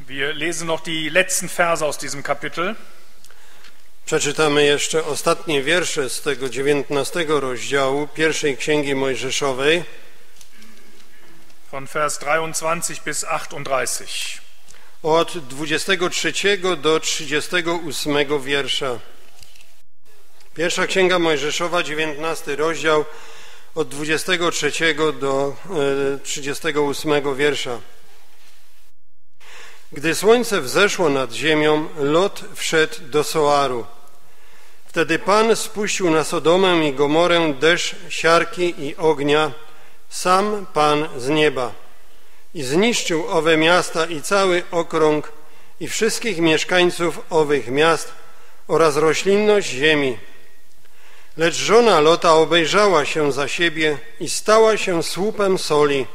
Wir lesen noch die letzten Verse aus diesem Kapitel. Przeczytamy jeszcze ostatnie wiersze z tego 19 rozdziału pierwszej Księgi Mojżeszowej. Von Vers 23 bis 38. Od 23 do 38 wiersza. Pierwsza Księga Mojżeszowa, 19 rozdział, od 23 do 38 wiersza. Gdy słońce wzeszło nad ziemią, Lot wszedł do Soaru. Wtedy Pan spuścił na Sodomę i Gomorę deszcz siarki i ognia, sam Pan z nieba. I zniszczył owe miasta i cały okrąg i wszystkich mieszkańców owych miast oraz roślinność ziemi. Lecz żona Lota obejrzała się za siebie i stała się słupem soli.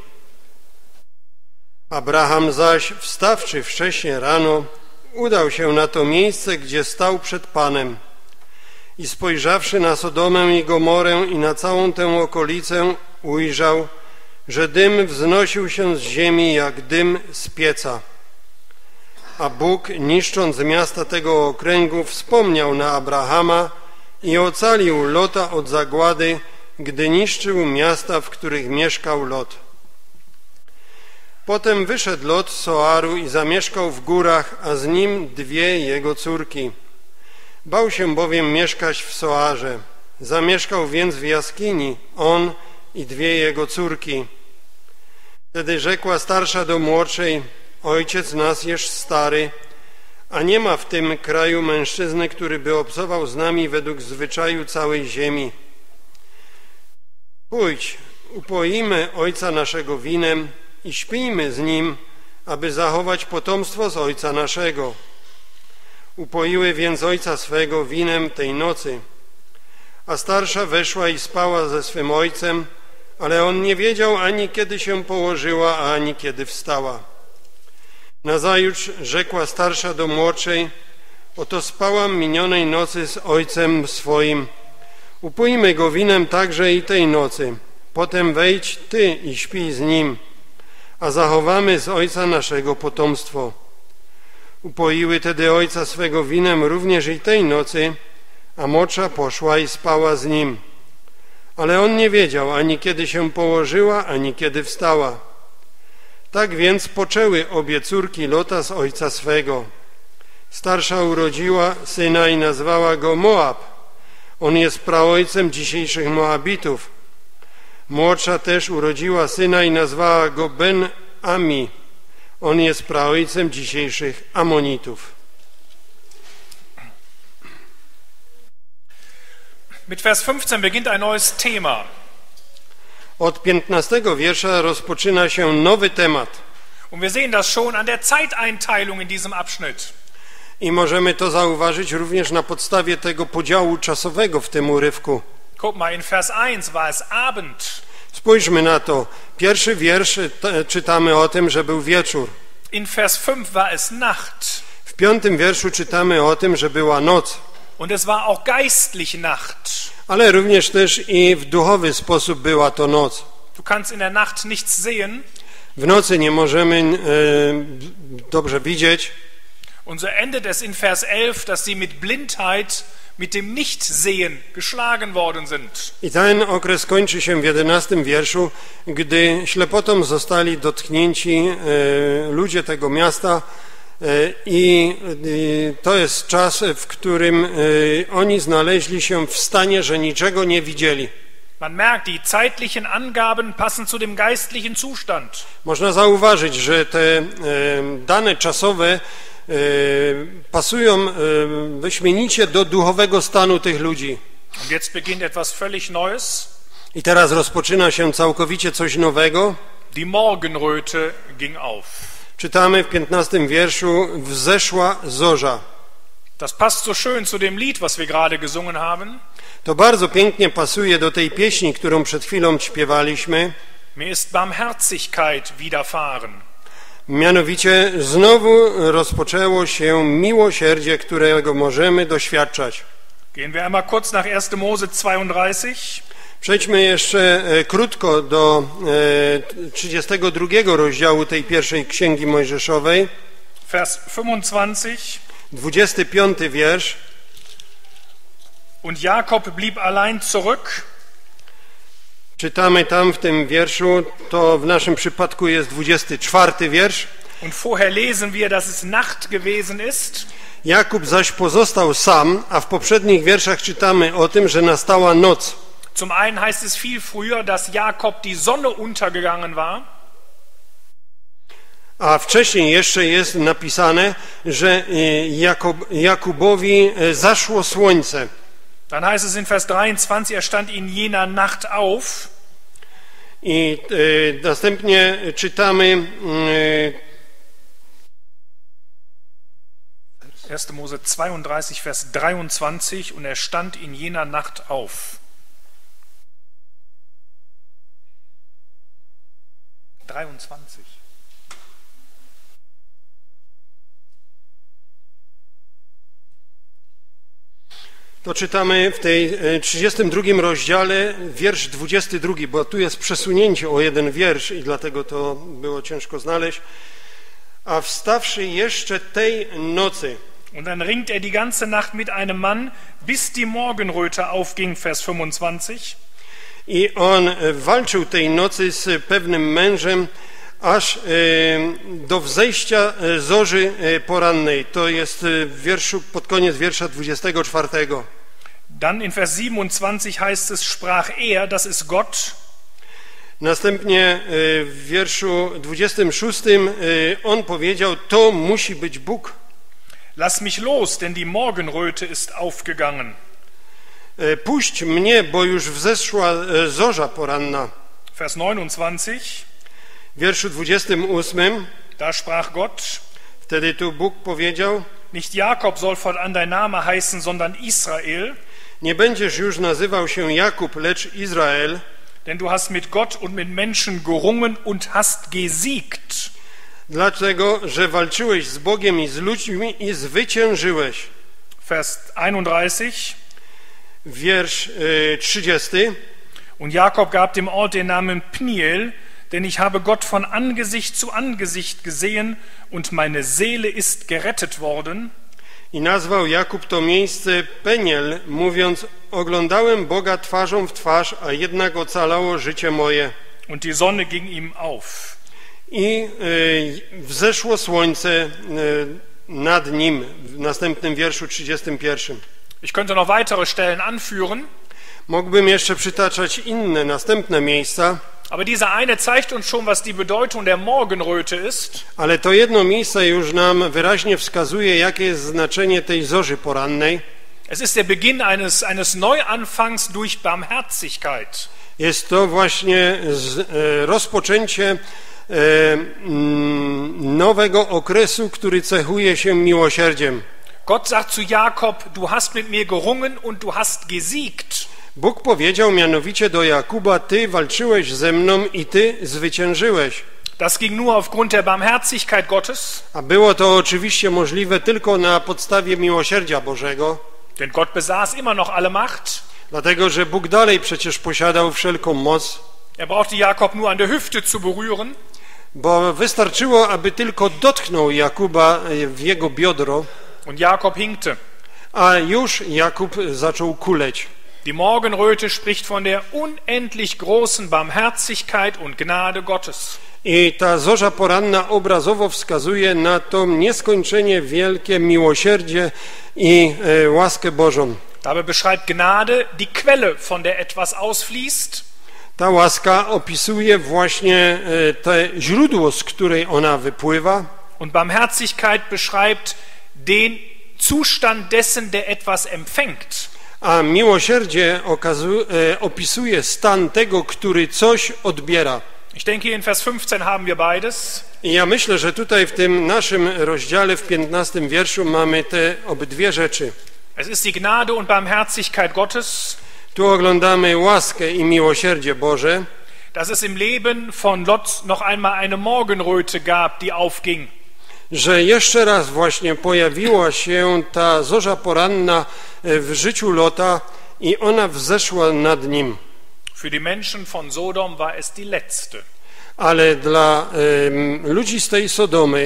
Abraham zaś, wstawszy wcześnie rano, udał się na to miejsce, gdzie stał przed Panem. I spojrzawszy na Sodomę i Gomorę i na całą tę okolicę, ujrzał, że dym wznosił się z ziemi jak dym z pieca. A Bóg, niszcząc miasta tego okręgu, wspomniał na Abrahama i ocalił Lota od zagłady, gdy niszczył miasta, w których mieszkał Lot. Potem wyszedł Lot z Soaru i zamieszkał w górach, a z nim dwie jego córki. Bał się bowiem mieszkać w Soarze. Zamieszkał więc w jaskini, on i dwie jego córki. Wtedy rzekła starsza do młodszej: ojciec nasz jest stary, a nie ma w tym kraju mężczyzny, który by obcował z nami według zwyczaju całej ziemi. Pójdź, upoimy ojca naszego winem i śpijmy z nim, aby zachować potomstwo z ojca naszego. Upoiły więc ojca swego winem tej nocy. A starsza weszła i spała ze swym ojcem, ale on nie wiedział ani kiedy się położyła, ani kiedy wstała. Nazajutrz rzekła starsza do młodszej: oto spałam minionej nocy z ojcem swoim. Upójmy go winem także i tej nocy. Potem wejdź ty i śpij z nim, a zachowamy z ojca naszego potomstwo. Upoiły tedy ojca swego winem również i tej nocy, a młodsza poszła i spała z nim. Ale on nie wiedział ani kiedy się położyła, ani kiedy wstała. Tak więc poczęły obie córki Lota z ojca swego. Starsza urodziła syna i nazwała go Moab. On jest praojcem dzisiejszych Moabitów. Młodsza też urodziła syna i nazwała go Ben-Ami. On jest praojcem dzisiejszych Amonitów. Mit Vers 15 beginnt ein neues Thema. Od 15 wiersza rozpoczyna się nowy temat. Und wir sehen das schon an der Zeiteinteilung in diesem Abschnitt. I możemy to zauważyć również na podstawie tego podziału czasowego w tym urywku. Guck mal, in Vers 1 war es Abend. Spójrzmy na to. Pierwszy wiersz czytamy o tym, że był wieczór. In Vers 5 war es Nacht. W 5 wierszu czytamy o tym, że była noc. Und es war auch geistlich Nacht. Ale również też i w duchowy sposób była to noc. Du kannst in der Nacht nichts sehen. W nocy nie możemy dobrze widzieć. Und so endet es in Vers 11, dass sie mit Blindheit, mit dem Nichtsehen geschlagen worden sind. I ten okres kończy się w 11 wierszu, gdy ślepotą zostali dotknięci ludzie tego miasta i to jest czas, w którym oni znaleźli się w stanie, że niczego nie widzieli. Man merkt, die zeitlichen Angaben passen zu dem geistlichen Zustand. Można zauważyć, że te dane czasowe pasują wyśmienicie do duchowego stanu tych ludzi. Und jetzt beginnt etwas völlig Neues. I teraz rozpoczyna się całkowicie coś nowego. Die Morgenröte ging auf. Czytamy w 15 wierszu: wzeszła zorza. Das passt so schön zu dem Lied, was wir gerade gesungen haben. To bardzo pięknie pasuje do tej pieśni, którą przed chwilą śpiewaliśmy. Mir ist Barmherzigkeit widerfahren. Mianowicie znowu rozpoczęło się miłosierdzie, którego możemy doświadczać. Gehen wir einmal kurz nach 1. Mose 32. Przejdźmy jeszcze krótko do 32 rozdziału tej pierwszej Księgi Mojżeszowej. Vers 25. 25 wiersz. Und Jakob blieb allein zurück. Czytamy tam w tym wierszu, to w naszym przypadku jest 24 wiersz. Und vorher lesen wir, dass es Nacht gewesen ist. Jakub zaś pozostał sam, a w poprzednich wierszach czytamy o tym, że nastała noc. Zum einen heißt es viel früher, dass Jakob die Sonne untergegangen war. A wcześniej jeszcze jest napisane, że Jakubowi zaszło słońce. Dann heißt es in Vers 23, er stand in jener Nacht auf. I następnie czytamy 1. Mose 32, Vers 23, und er stand in jener Nacht auf. 23. To czytamy w tej 32 rozdziale, wiersz 22, bo tu jest przesunięcie o jeden wiersz i dlatego to było ciężko znaleźć. A wstawszy jeszcze tej nocy. Und dann ringt er die ganze Nacht mit einem Mann, bis die Morgenröte aufging, Vers 25. I on walczył tej nocy z pewnym mężem, aż do wzejścia zorzy porannej. To jest w wierszu, pod koniec wiersza 24. Dann in Vers 27 heißt es, sprach er, das ist Gott. Następnie w wierszu 26 on powiedział, to musi być Bóg. Lass mich los, denn die Morgenröte ist aufgegangen. Puść mnie, bo już wzeszła zorza poranna. Vers 29. W wierszu 28 Da sprach Gott, wtedy tu Bóg powiedział, nicht Jakob soll fortan dein Name heißen, sondern Israel. Nie będziesz już nazywał się Jakub, lecz Izrael. Denn du hast mit Gott und mit Menschen gerungen und hast gesiegt. Dlatego, że walczyłeś z Bogiem i z ludźmi i zwyciężyłeś. Vers 31. Wiersz 30. Und Jakob gab dem Ort den Namen Pniel, denn ich habe Gott von Angesicht zu Angesicht gesehen und meine Seele ist gerettet worden. I nazwał Jakub to miejsce Peniel, mówiąc, oglądałem Boga twarzą w twarz, a jednak ocalało życie moje. Und die Sonne ging ihm auf. I wzeszło słońce nad nim, w następnym wierszu 31. Ich könnte noch weitere Stellen anführen. Mógłbym jeszcze przytaczać inne, następne miejsca. Aber dieser eine zeigt uns schon, was die Bedeutung der Morgenröte ist. Ale to jedno miejsce już nam wyraźnie wskazuje, jakie jest znaczenie tej zorzy porannej. Es ist der Beginn eines Neuanfangs durch Barmherzigkeit. Jest to właśnie rozpoczęcie nowego okresu, który cechuje się miłosierdziem. Gott sagt zu Jakob, du hast mit mir gerungen und du hast gesiegt. Bóg powiedział mianowicie do Jakuba, ty walczyłeś ze mną i ty zwyciężyłeś. Das ging nur aufgrund der Barmherzigkeit Gottes. A było to oczywiście możliwe tylko na podstawie miłosierdzia Bożego. Denn Gott besaß immer noch alle Macht. Dlatego, że Bóg dalej przecież posiadał wszelką moc. Er brauchte Jakob nur an der Hüfte zu berühren. Bo wystarczyło, aby tylko dotknął Jakuba w jego biodro. Und Jakob hinkte. A już Jakub zaczął kuleć. Die Morgenröte spricht von der unendlich großen Barmherzigkeit und Gnade Gottes. I ta zorza poranna obrazowo wskazuje na to nieskończenie wielkie miłosierdzie i łaskę Bożą. Dabei beschreibt Gnade die Quelle, von der etwas ausfließt. Ta łaska opisuje właśnie te źródło, z której ona wypływa. Und Barmherzigkeit beschreibt den Zustand dessen, der etwas empfängt. A miłosierdzie opisuje stan tego, który coś odbiera. Ich denke, in Vers 15 haben wir beides. I ja myślę, że tutaj w tym naszym rozdziale, w 15 wierszu mamy te obydwie rzeczy. Es ist die Gnade und Barmherzigkeit Gottes. Tu oglądamy łaskę i miłosierdzie Boże. Dass es im Leben von Lot noch einmal eine Morgenröte gab, die aufging. Że jeszcze raz właśnie pojawiła się ta zorza poranna w życiu Lota i ona wzeszła nad nim. Für die Menschen von Sodom war es die letzte. Ale dla ludzi z tej Sodomy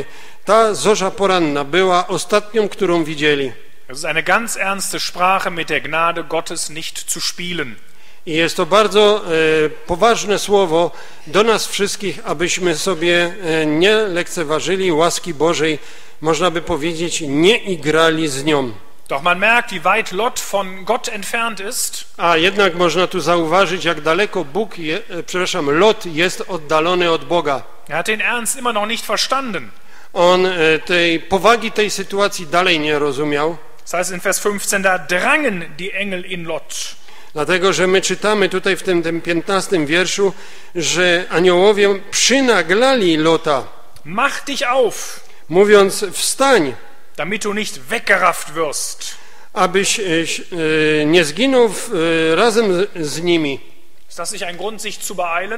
ta zorza poranna była ostatnią, którą widzieli. Es ist eine ganz ernste Sprache, mit der Gnade Gottes nicht zu spielen. I jest to bardzo poważne słowo do nas wszystkich, abyśmy sobie nie lekceważyli łaski Bożej, można by powiedzieć, nie igrali z nią. Doch man merkt, wie weit Lot von Gott entfernt ist. A jednak można tu zauważyć, jak daleko Lot jest oddalony od Boga. Er hat den Ernst immer noch nicht verstanden. On tej powagi tej sytuacji dalej nie rozumiał. Das heißt in Vers 15, da drangen die Engel in Lot. Dlatego, że my czytamy tutaj w tym 15 wierszu, że aniołowie przynaglali Lota, Mach dich auf, mówiąc wstań, damit du nicht weggerafft wirst. abyś nie zginął razem z nimi. Ist das nicht ein Grund, sich zu beeilen?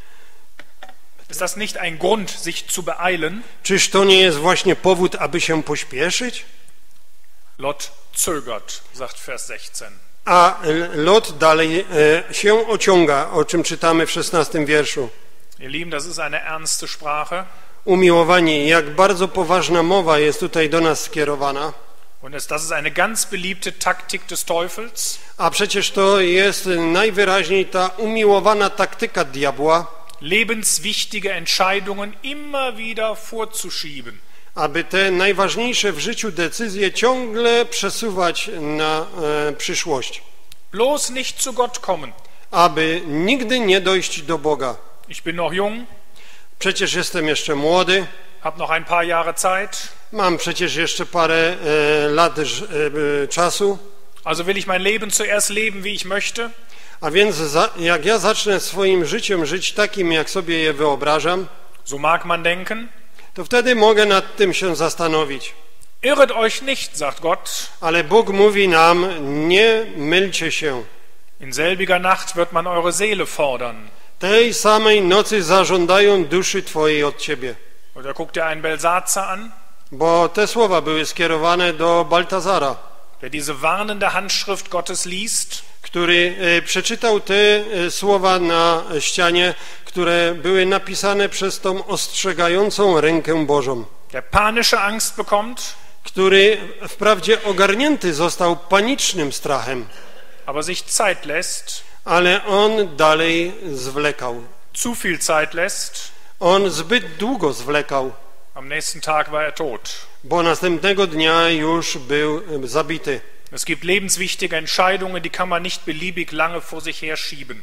Ist das nicht ein Grund, sich zu beeilen? Czyż to nie jest właśnie powód, aby się pośpieszyć? Lot zögert, sagt Vers 16. A Lot dalej się ociąga, o czym czytamy w 16 wierszu. Ihr Lieben, das ist eine ernste Sprache. Umiłowani, jak bardzo poważna mowa jest tutaj do nas skierowana. Und das ist eine ganz beliebte Taktik des Teufels. A przecież to jest najwyraźniej ta umiłowana taktyka diabła, Lebenswichtige Entscheidungen immer wieder vorzuschieben. aby te najważniejsze w życiu decyzje ciągle przesuwać na przyszłość, Bloß nicht zu Gott kommen. aby nigdy nie dojść do Boga. Ich bin noch jung, Przecież jestem jeszcze młody, habe noch ein paar Jahre Zeit. mam przecież jeszcze parę lat czasu, Also will ich mein Leben zuerst leben, wie ich möchte. a więc jak ja zacznę swoim życiem żyć takim, jak sobie je wyobrażam, So mag man denken. to wtedy mogę nad tym się zastanowić. Irret euch nicht, sagt Gott. Ale Bóg mówi nam, nie mylcie się. In selbiger Nacht wird man eure Seele fordern. Tej samej nocy zażądają duszy twojej od ciebie. Oder guckt ihr einen Belsatzer an, Bo te słowa były skierowane do Baltazara, der diese warnende Handschrift Gottes liest. który przeczytał te słowa na ścianie, które były napisane przez tą ostrzegającą rękę Bożą, Der panische Angst bekommt, który wprawdzie ogarnięty został panicznym strachem, aber sich Zeit lässt, ale on dalej zwlekał. zu viel Zeit lässt. On zbyt długo zwlekał, Am nächsten Tag war er tot. bo następnego dnia już był zabity. Es gibt lebenswichtige Entscheidungen, die kann man nicht beliebig lange vor sich herschieben.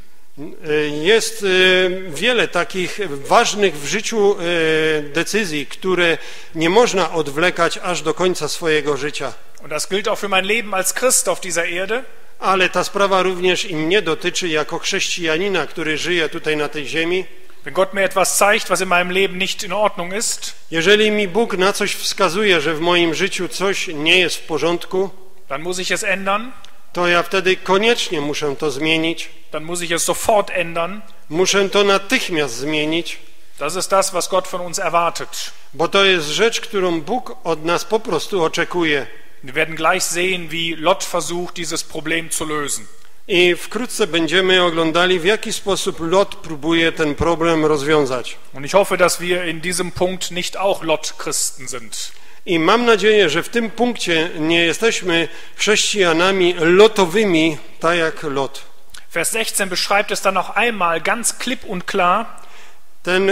Jest wiele takich ważnych w życiu decyzji, które nie można odwlekać aż do końca swojego życia. Und das gilt auch für mein Leben als Christ auf dieser Erde. Ale ta sprawa również i mnie dotyczy jako chrześcijanina, który żyje tutaj na tej ziemi. Wenn Gott mir etwas zeigt, was in meinem Leben nicht in Ordnung ist, Jeżeli mi Bóg na coś wskazuje, że w moim życiu coś nie jest w porządku, dann muss ich es ändern. to ja wtedy koniecznie muszę to zmienić. Dann muss ich es sofort ändern. Muszę to natychmiast zmienić, Das ist das, was Gott von uns erwartet. bo to jest rzecz, którą Bóg od nas po prostu oczekuje. Wir werden gleich sehen, wie Lot versucht, dieses Problem zu lösen. I wkrótce będziemy oglądali, w jaki sposób Lot próbuje ten problem rozwiązać. Und ich hoffe, dass wir in diesem Punkt nicht auch Lot-Christen sind. I mam nadzieję, że w tym punkcie nie jesteśmy chrześcijanami lotowymi, tak jak Lot. Vers 16 beschreibt es dann noch einmal ganz klipp und klar. Ten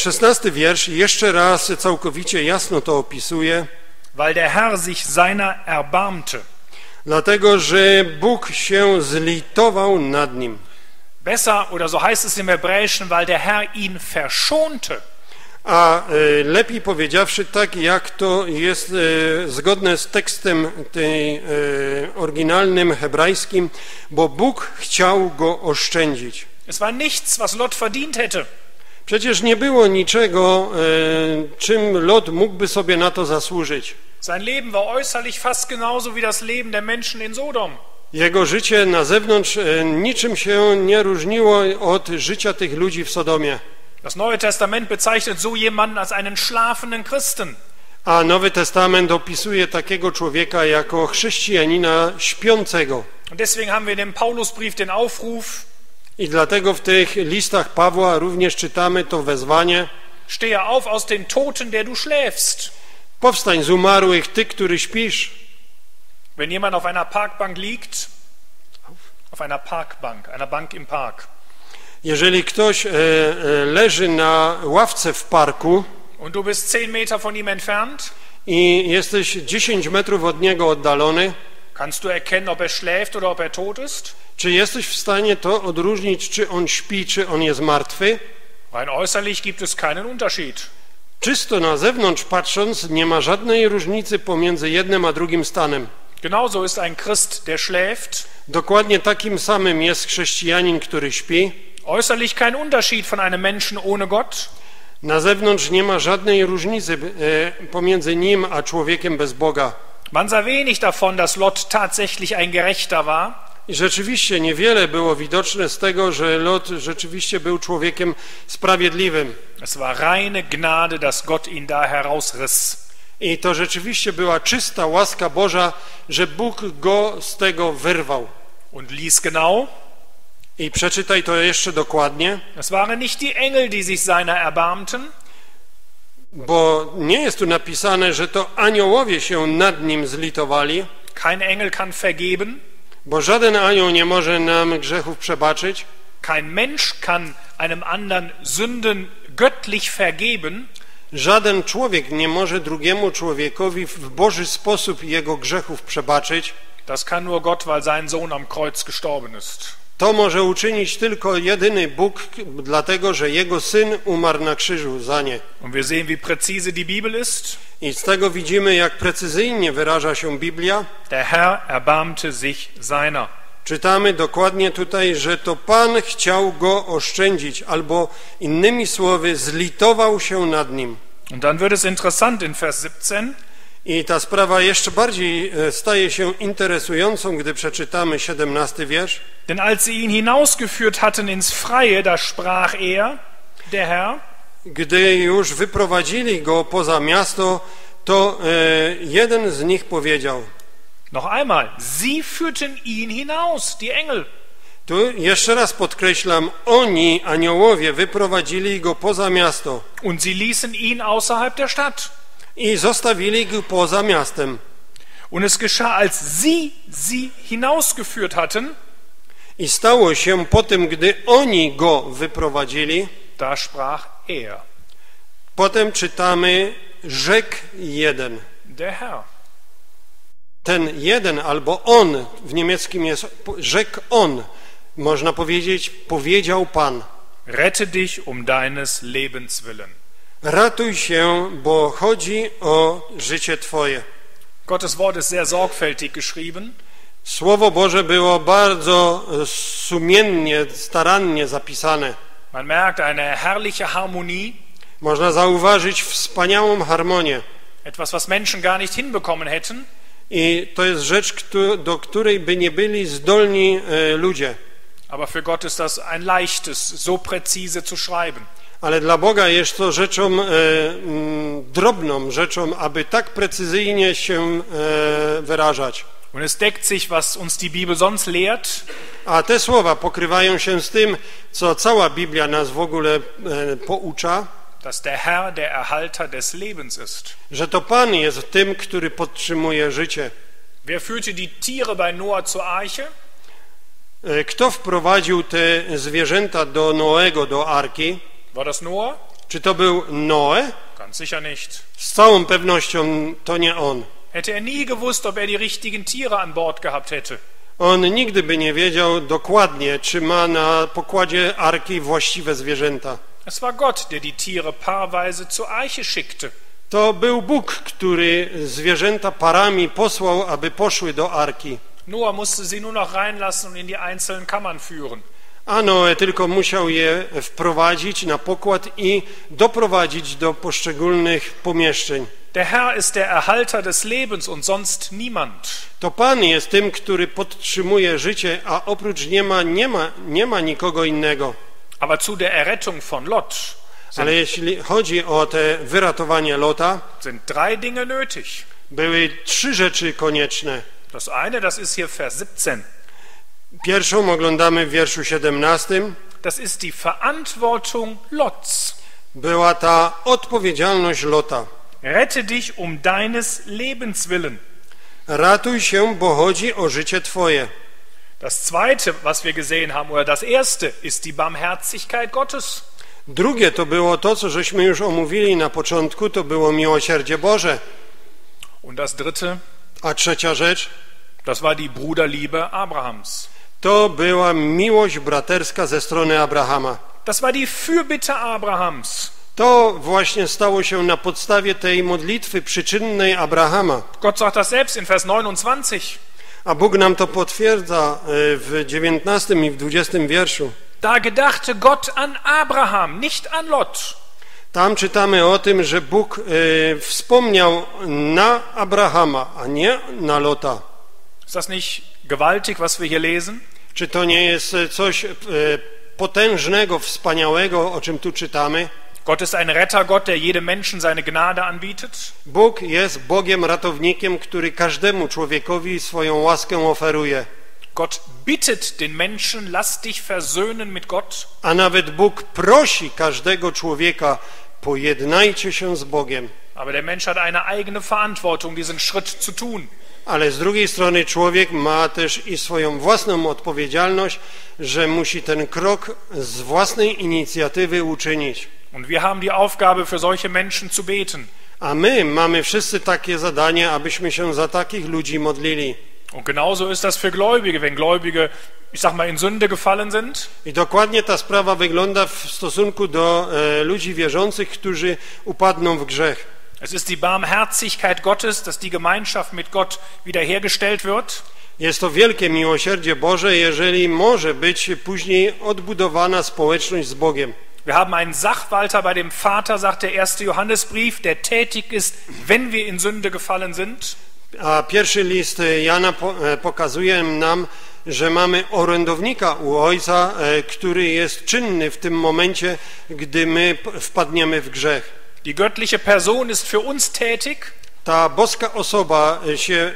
16 wiersz jeszcze raz całkowicie jasno to opisuje, Weil der Herr sich seiner erbarmte. dlatego, że Bóg się zlitował nad nim. Besser, oder so heißt es im Hebräischen, weil der Herr ihn verschonte. A lepiej powiedziawszy, tak jak to jest zgodne z tekstem tej oryginalnym hebrajskim, bo Bóg chciał go oszczędzić. Es war nichts, was Lot verdient hätte. Przecież nie było niczego, czym Lot mógłby sobie na to zasłużyć. Sein Leben war äußerlich fast genauso wie das Leben der Menschen in Sodom. Jego życie na zewnątrz niczym się nie różniło od życia tych ludzi w Sodomie. Das Neue Testament bezeichnet so jemanden als einen schlafenden Christen. A Nowy Testament opisuje takiego człowieka jako chrześcijanina śpiącego. Und deswegen haben wir in dem Paulusbrief den Aufruf, I dlatego w tych listach Pawła również czytamy to wezwanie: stehe auf aus den Toten, der du schläfst. Powstań z umarłych, ty, który śpisz. Wenn jemand auf einer Parkbank liegt, auf einer Parkbank, einer Bank im Park, Jeżeli ktoś leży na ławce w parku und du bist 10 Meter von ihm entfernt, i jesteś 10 metrów od niego oddalony, kannst du erkennen, ob er schläft oder ob er tot ist? czy jesteś w stanie to odróżnić, czy on śpi, czy on jest martwy? Rein äußerlich gibt es keinen Unterschied. Czysto na zewnątrz patrząc, nie ma żadnej różnicy pomiędzy jednym a drugim stanem. Genauso ist ein Christ, der schläft, Dokładnie takim samym jest chrześcijanin, który śpi. äußerlich kein Unterschied von einem Menschen ohne Gott. Na zewnątrz nie ma żadnej różnicy pomiędzy nim a człowiekiem bez Boga. Man sah wenig davon, dass Lot tatsächlich ein Gerechter war. I rzeczywiście niewiele było widoczne z tego, że Lot rzeczywiście był człowiekiem sprawiedliwym. Es war reine Gnade, dass Gott ihn da herausriss. I to rzeczywiście była czysta łaska Boża, że Bóg go z tego wyrwał. Und lies genau, I przeczytaj to jeszcze dokładnie, es waren nicht die Engel, die sich seiner erbarmten, bo nie jest tu napisane, że to aniołowie się nad nim zlitowali, kein Engel kann vergeben, bo żaden anioł nie może nam grzechów przebaczyć, kein Mensch kann einem anderen Sünden göttlich vergeben, żaden człowiek nie może drugiemu człowiekowi w Boży sposób jego grzechów przebaczyć. das kann nur Gott, weil sein Sohn am Kreuz gestorben ist. To może uczynić tylko jedyny Bóg, dlatego że Jego Syn umarł na krzyżu za nie. Und wir sehen, wie präzise die Bibel ist. I z tego widzimy, jak precyzyjnie wyraża się Biblia. Der Herr erbarmte sich seiner. Czytamy dokładnie tutaj, że to Pan chciał go oszczędzić, albo innymi słowy zlitował się nad nim. Und dann wird es interessant in Vers 17. I ta sprawa jeszcze bardziej staje się interesującą, gdy przeczytamy 17 wiersz. Denn als sie ihn hinausgeführt hatten ins Freie, da sprach er, der Herr, Gdy już wyprowadzili go poza miasto, to jeden z nich powiedział. noch einmal, sie führten ihn hinaus, die Engel. Tu jeszcze raz podkreślam, oni, aniołowie, wyprowadzili go poza miasto Und sie ließen ihn außerhalb der Stadt. i zostawili go poza miastem. Und es geschah, als sie hinausgeführt hatten, I stało się po tym, gdy oni go wyprowadzili, da sprach er, potem czytamy, rzekł jeden. der Herr. Ten jeden albo on, w niemieckim jest rzekł on, można powiedzieć, powiedział Pan. Rette dich um deines Lebens willen. Ratuj się, bo chodzi o życie Twoje. Gottes Wort ist sehr sorgfältig geschrieben. Słowo Boże było bardzo sumiennie, starannie zapisane. Man merkt eine herrliche Harmonie, Można zauważyć wspaniałą harmonię. etwas, was Menschen gar nicht hinbekommen hätten. I to jest rzecz, do której by nie byli zdolni ludzie. Aber für Gott ist das ein leichtes, so präzise zu schreiben. Ale dla Boga jest to rzeczą drobną rzeczą, aby tak precyzyjnie się wyrażać. Und es deckt sich, was uns die Bibel sonst lehrt. A te słowa pokrywają się z tym, co cała Biblia nas w ogóle poucza, Dass der Herr der Erhalter des Lebens ist. że to Pan jest tym, który podtrzymuje życie. Wer führte die Tiere bei Noah zur Arche? Kto wprowadził te zwierzęta do Noego, do Arki? War das Noah? Czy to był Noe? Ganz sicher nicht. Z całą pewnością to nie on. Hätte er nie gewusst, ob er die richtigen Tiere an Bord gehabt hätte. On nigdy by nie wiedział dokładnie, czy ma na pokładzie Arki właściwe zwierzęta. Es war Gott, der die Tiere paarweise zur Arche schickte. To był Bóg, który zwierzęta parami posłał, aby poszły do Arki. Noah musste sie nur noch reinlassen und in die einzelnen Kammern führen. A Noe tylko musiał je wprowadzić na pokład i doprowadzić do poszczególnych pomieszczeń. Der Herr ist der Erhalter des Lebens und sonst niemand. To Pan jest tym, który podtrzymuje życie, a oprócz nie ma nikogo innego. Aber zu der Errettung von Lot Ale jeśli chodzi o te wyratowanie Lota, sind 3 Dinge nötig. były 3 rzeczy konieczne. Das eine, das ist hier Vers 17. Pierwszą oglądamy w wierszu 17. Das ist die Verantwortung Lots. Była ta odpowiedzialność Lota. rette dich um deines Lebens willen. Ratuj się, bo chodzi o życie Twoje. Das zweite, was wir gesehen haben, oder das erste, ist die Barmherzigkeit Gottes. Drugie to było to, co żeśmy już omówili na początku, to było miłosierdzie Boże. Und das dritte, A trzecia rzecz, das war die Bruderliebe Abrahams. to była miłość braterska ze strony Abrahama. Das war die Fürbitte Abrahams. To właśnie stało się na podstawie tej modlitwy przyczynnej Abrahama. Gott sagt das selbst in Vers 29. A Bóg nam to potwierdza w 19 i w 20 wierszu. Da gedachte Gott an Abraham, nicht an Lot. Tam czytamy o tym, że Bóg wspomniał na Abrahama, a nie na Lota. Ist das nicht gewaltig, was wir hier lesen? Czy to nie jest coś potężnego, wspaniałego, o czym tu czytamy? Gott ist ein Rettergott, der jedem Menschen seine Gnade anbietet. Bóg jest Bogiem ratownikiem, który każdemu człowiekowi swoją łaskę oferuje. Gott bittet den Menschen, lass dich versöhnen mit Gott. A nawet Bóg prosi każdego człowieka, pojednajcie się z Bogiem. Aber der Mensch hat eine eigene Verantwortung, diesen Schritt zu tun. Ale z drugiej strony człowiek ma też i swoją własną odpowiedzialność, że musi ten krok z własnej inicjatywy uczynić. Und wir haben die Aufgabe, für solche Menschen zu beten. A my mamy wszyscy takie zadanie, abyśmy się za takich ludzi modlili. Und genauso ist das für Gläubige, wenn Gläubige, ich sag mal, in Sünde gefallen sind. I dokładnie ta sprawa wygląda w stosunku do ludzi wierzących, którzy upadną w grzech. Es ist die Barmherzigkeit Gottes, dass die Gemeinschaft mit Gott wiederhergestellt wird. Jest to wielkie miłosierdzie Boże, jeżeli może być później odbudowana społeczność z Bogiem. Wir haben einen Sachwalter bei dem Vater, sagt der erste Johannesbrief, der tätig ist, wenn wir in Sünde gefallen sind. A pierwszy list Jana pokazuje nam, że mamy orędownika u Ojca, który jest czynny w tym momencie, gdy my wpadniemy w grzech. Die göttliche Person ist für uns tätig. Ta boska osoba się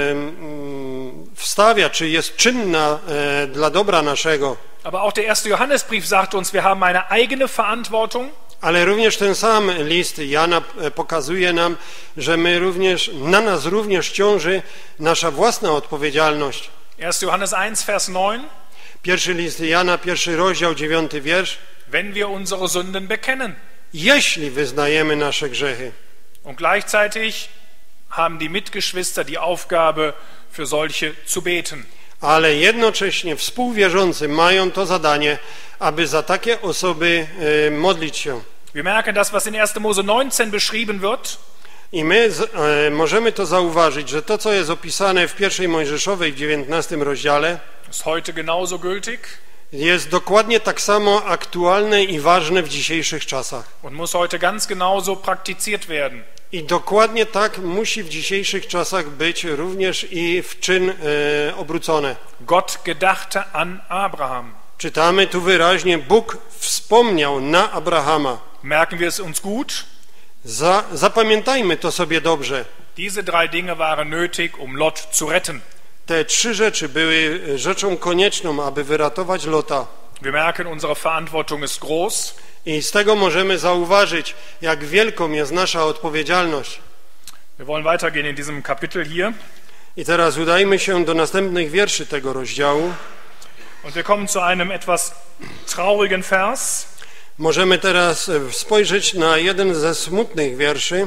wstawia, czy jest czynna dla dobra naszego. Aber auch der erste Johannesbrief sagt uns, wir haben eine eigene Verantwortung. Ale również ten sam list Jana pokazuje nam, że na nas również ciąży nasza własna odpowiedzialność. 1. Johannes 1, Vers 9. Pierwszy list Jana, 1 rozdział, 9 wiersz. Wenn wir unsere Sünden bekennen. Jeśli wyznajemy nasze grzechy. Und gleichzeitig haben die Mitgeschwister die Aufgabe, für solche zu beten. Ale jednocześnie współwierzący mają to zadanie, aby za takie osoby modlić się. Wir merken das, was in 1. Mose 19 beschrieben wird. I my możemy to zauważyć, że to, co jest opisane w 1 Mojżeszowej w 19 rozdziale, Ist heute genauso gültig jest dokładnie tak samo aktualne i ważne w dzisiejszych czasach. und muss heute ganz genauso praktiziert werden. I dokładnie tak musi w dzisiejszych czasach być również i w czyn obrócone. Gott gedachte an Abraham. Czytamy tu wyraźnie, Bóg wspomniał na Abrahama. Merken wir es uns gut? Zapamiętajmy to sobie dobrze. Diese drei Dinge waren nötig, um Lot zu retten. Te trzy rzeczy były rzeczą konieczną, aby wyratować Lota. Wir merken, unsere Verantwortung ist groß. I z tego możemy zauważyć, jak wielką jest nasza odpowiedzialność. Wir wollen weitergehen in diesem Kapitel hier. I teraz udajmy się do następnych wierszy tego rozdziału. Und wir kommen zu einem etwas traurigen Vers. Możemy teraz spojrzeć na jeden ze smutnych wierszy.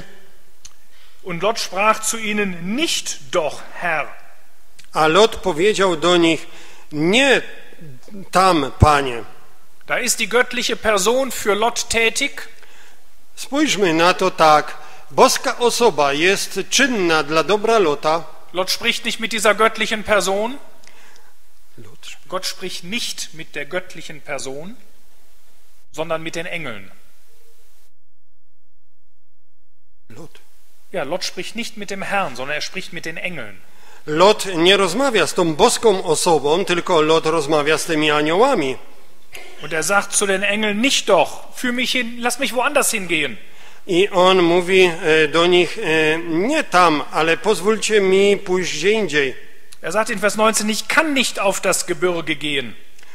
Und Lot sprach zu ihnen, nicht doch, Herr. A Lot powiedział do nich, nie tam, Panie. Da ist die göttliche Person für Lot tätig. Spójrzmy na to tak. Boska osoba jest czynna dla dobra Lota. Lot spricht nicht mit dieser göttlichen Person. Gott spricht nicht mit der göttlichen Person, sondern mit den Engeln. Lot. Ja, Lot spricht nicht mit dem Herrn, sondern er spricht mit den Engeln. Lot nie rozmawia z tą boską osobą, tylko Lot rozmawia z tymi aniołami. Und er sagt zu den Engeln, nicht doch, führ mich hin, lass mich woanders hingehen. I on mówi do nich, nie tam, ale pozwólcie mi pójść gdzie indziej. Er sagt in Vers 19, ich kann nicht auf das Gebirge gehen.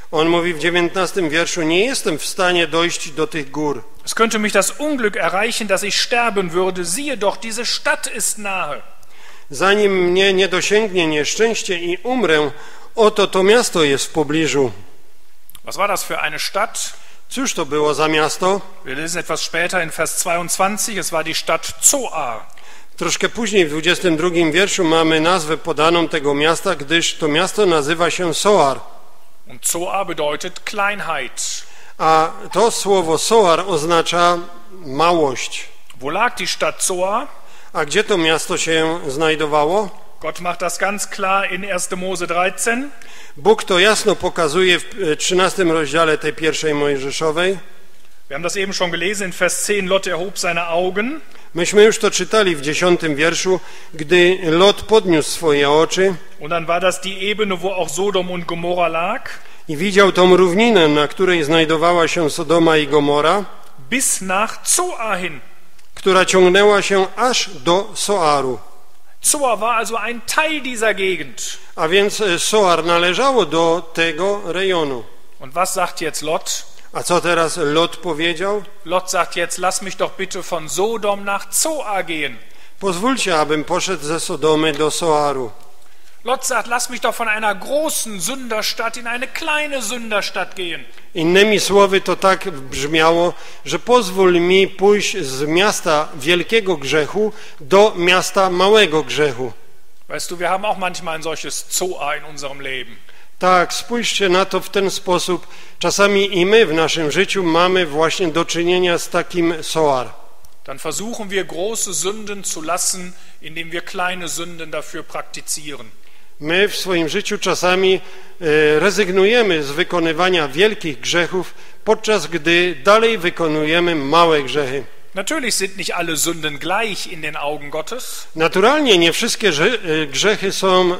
On mówi w 19 wierszu, nie jestem w stanie dojść do tych gór. Es könnte mich das Unglück erreichen, dass ich sterben würde. Siehe doch, diese Stadt ist nahe. Zanim mnie nie dosięgnie nieszczęście i umrę, oto to miasto jest w pobliżu. Was war das für eine Stadt? Cóż to było za miasto? Wir lesen etwas später in Vers 22, es war die Stadt Zoar. Troszkę później w 22 wierszu mamy nazwę podaną tego miasta, gdyż to miasto nazywa się Soar. Und Zoar bedeutet Kleinheit. A to słowo Soar oznacza małość. Wo lag die Stadt Zoar? A gdzie to miasto się znajdowało? Gott macht das ganz klar in 1. Mose 13. Bóg to jasno pokazuje w 13 rozdziale tej pierwszej Mojżeszowej. Wir haben das eben schon gelesen in Vers 10. Lot erhob seine Augen. Myśmy już to czytali w 10 wierszu, gdy Lot podniósł swoje oczy Und dann war das die Ebene, wo auch Sodom und Gomorra lag. i widział tą równinę, na której znajdowała się Sodoma i Gomora, Bis nach Zoar hin. która ciągnęła się aż do Soaru. Zoar war also ein Teil dieser Gegend. A więc Soar należało do tego rejonu. Und was sagt jetzt Lot? A co teraz Lot powiedział? Lot sagt jetzt, lass mich doch bitte von Sodom nach Zoar gehen. Pozwólcie, abym poszedł ze Sodomy do Soaru. Lot sagt, lass mich doch von einer großen Sünderstadt in eine kleine Sünderstadt gehen. Innymi słowy to tak brzmiało, że pozwól mi pójść z miasta wielkiego grzechu do miasta małego grzechu. Weißt du, wir haben auch manchmal ein solches Zoar in unserem Leben. Tak, spójrzcie na to w ten sposób. Czasami i my w naszym życiu mamy właśnie do czynienia z takim Soar. Dann versuchen wir große Sünden zu lassen, indem wir kleine Sünden dafür praktizieren. My w swoim życiu czasami rezygnujemy z wykonywania wielkich grzechów, podczas gdy dalej wykonujemy małe grzechy. Natürlich sind nicht alle Sünden gleich in den Augen Gottes. Naturalnie nie wszystkie grzechy są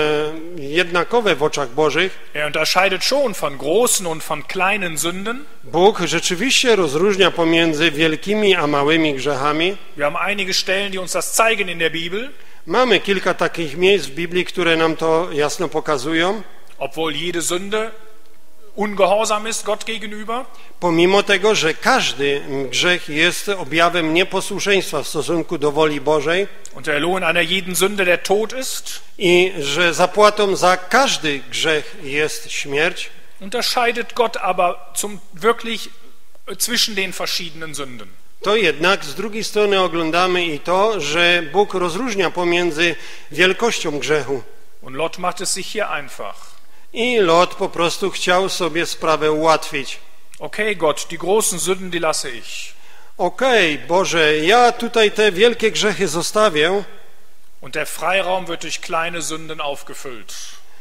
jednakowe w oczach Bożych. Er unterscheidet schon von großen und von kleinen Sünden. Bóg rzeczywiście rozróżnia pomiędzy wielkimi a małymi grzechami. Wir haben einige Stellen, die uns das zeigen in der Bibel. Mamy kilka takich miejsc w Biblii, które nam to jasno pokazują. Obwohl jede Sünde ungehorsam ist Gott gegenüber. Pomimo tego, że każdy grzech jest objawem nieposłuszeństwa w stosunku do woli Bożej Und der Lohn einer jeden Sünde der Tod ist, i że zapłatą za każdy grzech jest śmierć, unterscheidet Gott aber wirklich zwischen den verschiedenen Sünden. to jednak z drugiej strony oglądamy i to, że Bóg rozróżnia pomiędzy wielkością grzechu. Und Lot macht es sich hier einfach. I Lot po prostu chciał sobie sprawę ułatwić. Okay, Gott, die großen Sünden, die lasse ich. Okej, Boże, ja tutaj te wielkie grzechy zostawię, Und der Freiraum wird durch kleine Sünden aufgefüllt.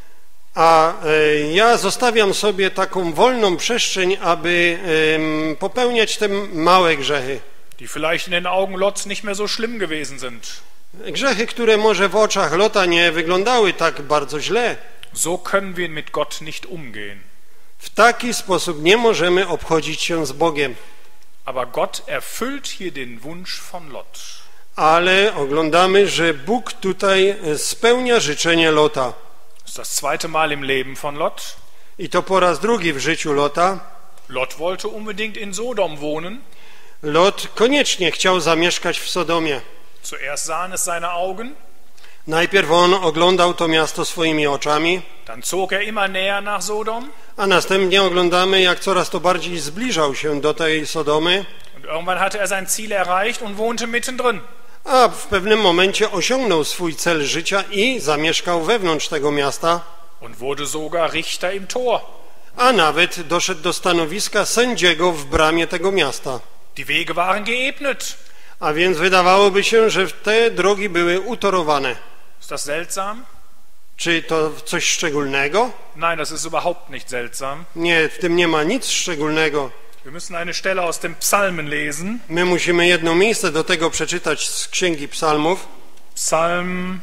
a ja zostawiam sobie taką wolną przestrzeń, aby popełniać te małe grzechy. Die vielleicht in den Augen Lots nicht mehr so schlimm gewesen sind. Grzechy, które może w oczach Lota nie wyglądały tak bardzo źle. So können wir mit Gott nicht umgehen. W taki sposób nie możemy obchodzić się z Bogiem. Aber Gott erfüllt hier den Wunsch von Lot. Ale oglądamy, że Bóg tutaj spełnia życzenie Lota. Das ist das zweite Mal im Leben von Lot. I to po raz drugi w życiu Lota. Lot wollte unbedingt in Sodom wohnen. Lot koniecznie chciał zamieszkać w Sodomie. Zuerst sahen es seine Augen, Najpierw on oglądał to miasto swoimi oczami, dann zog er immer näher nach Sodom. a następnie oglądamy, jak coraz to bardziej zbliżał się do tej Sodomy, Und irgendwann hatte er sein Ziel erreicht und wohnte mittendrin. a w pewnym momencie osiągnął swój cel życia i zamieszkał wewnątrz tego miasta, Und wurde sogar Richter im Tor. a nawet doszedł do stanowiska sędziego w bramie tego miasta. Die Wege waren geebnet. A więc wydawałoby się, że te drogi były utorowane. Ist das seltsam? Czy to coś szczególnego? Nein, das ist überhaupt nicht seltsam. Nie, w tym nie ma nic szczególnego. Wir müssen eine Stelle aus dem Psalmen lesen. My musimy jedno miejsce do tego przeczytać z Księgi Psalmów. Psalm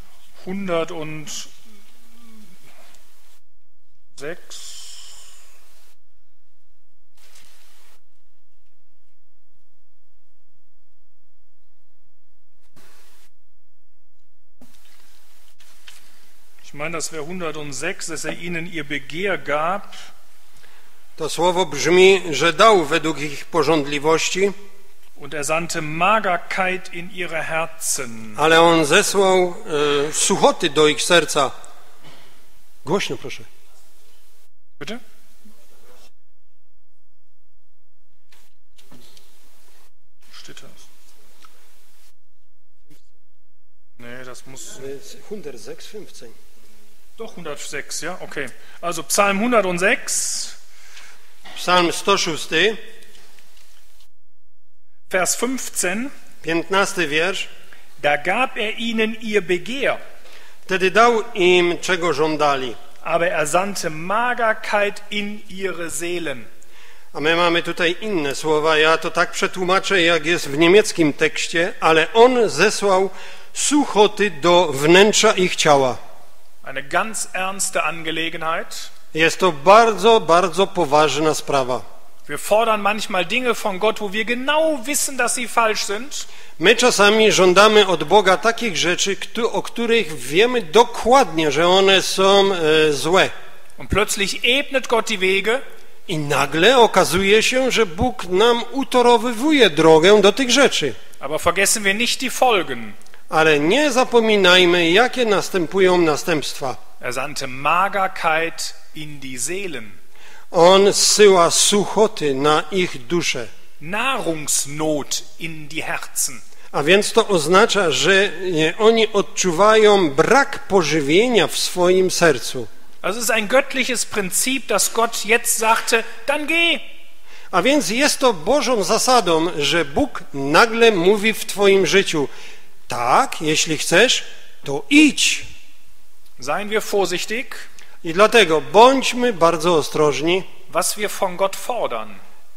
106. Ich meine, das wäre 106, dass er ihnen ihr Begehr gab. To słowo brzmi, że dał według ich pożądliwości, und er sandte Magerkeit in ihre Herzen. ale on zesłał suchoty do ich serca. Głośno proszę. Bitte? Steht das? Nee, das muss... 106:15. Doch, 106, ja, okay. Also Psalm 106, Psalm 106, Vers 15. 15 wiersz. Da gab er ihnen ihr Begehr, Wtedy dał im, czego żądali. aber er sandte Magerkeit in ihre Seelen. A my mamy tutaj inne słowa. Ja to tak przetłumaczę, jak jest w niemieckim tekście, ale on zesłał suchoty do wnętrza ich ciała. Eine ganz ernste Angelegenheit. Jest to bardzo, bardzo poważna sprawa. Wir fordern manchmal Dinge von Gott, wo wir genau wissen, dass sie falsch sind. My czasami żądamy od Boga takich rzeczy, o których wiemy dokładnie, że one są złe. Und plötzlich ebnet Gott die Wege. I nagle okazuje się, że Bóg nam utorowywuje drogę do tych rzeczy. Aber vergessen wir nicht die Folgen. Ale nie zapominajmy, jakie następują następstwa. Er sandte Magerkeit in die Seelen. On zsyła suchoty na ich duszę. Nahrungsnot in die Herzen. A więc to oznacza, że oni odczuwają brak pożywienia w swoim sercu. Also es ist ein göttliches Prinzip, dass Gott jetzt sagte, dann geh. A więc jest to Bożą zasadą, że Bóg nagle mówi w twoim życiu: tak, jeśli chcesz, to idź. Seien wir vorsichtig, I dlatego bądźmy bardzo ostrożni, was wir von Gott fordern.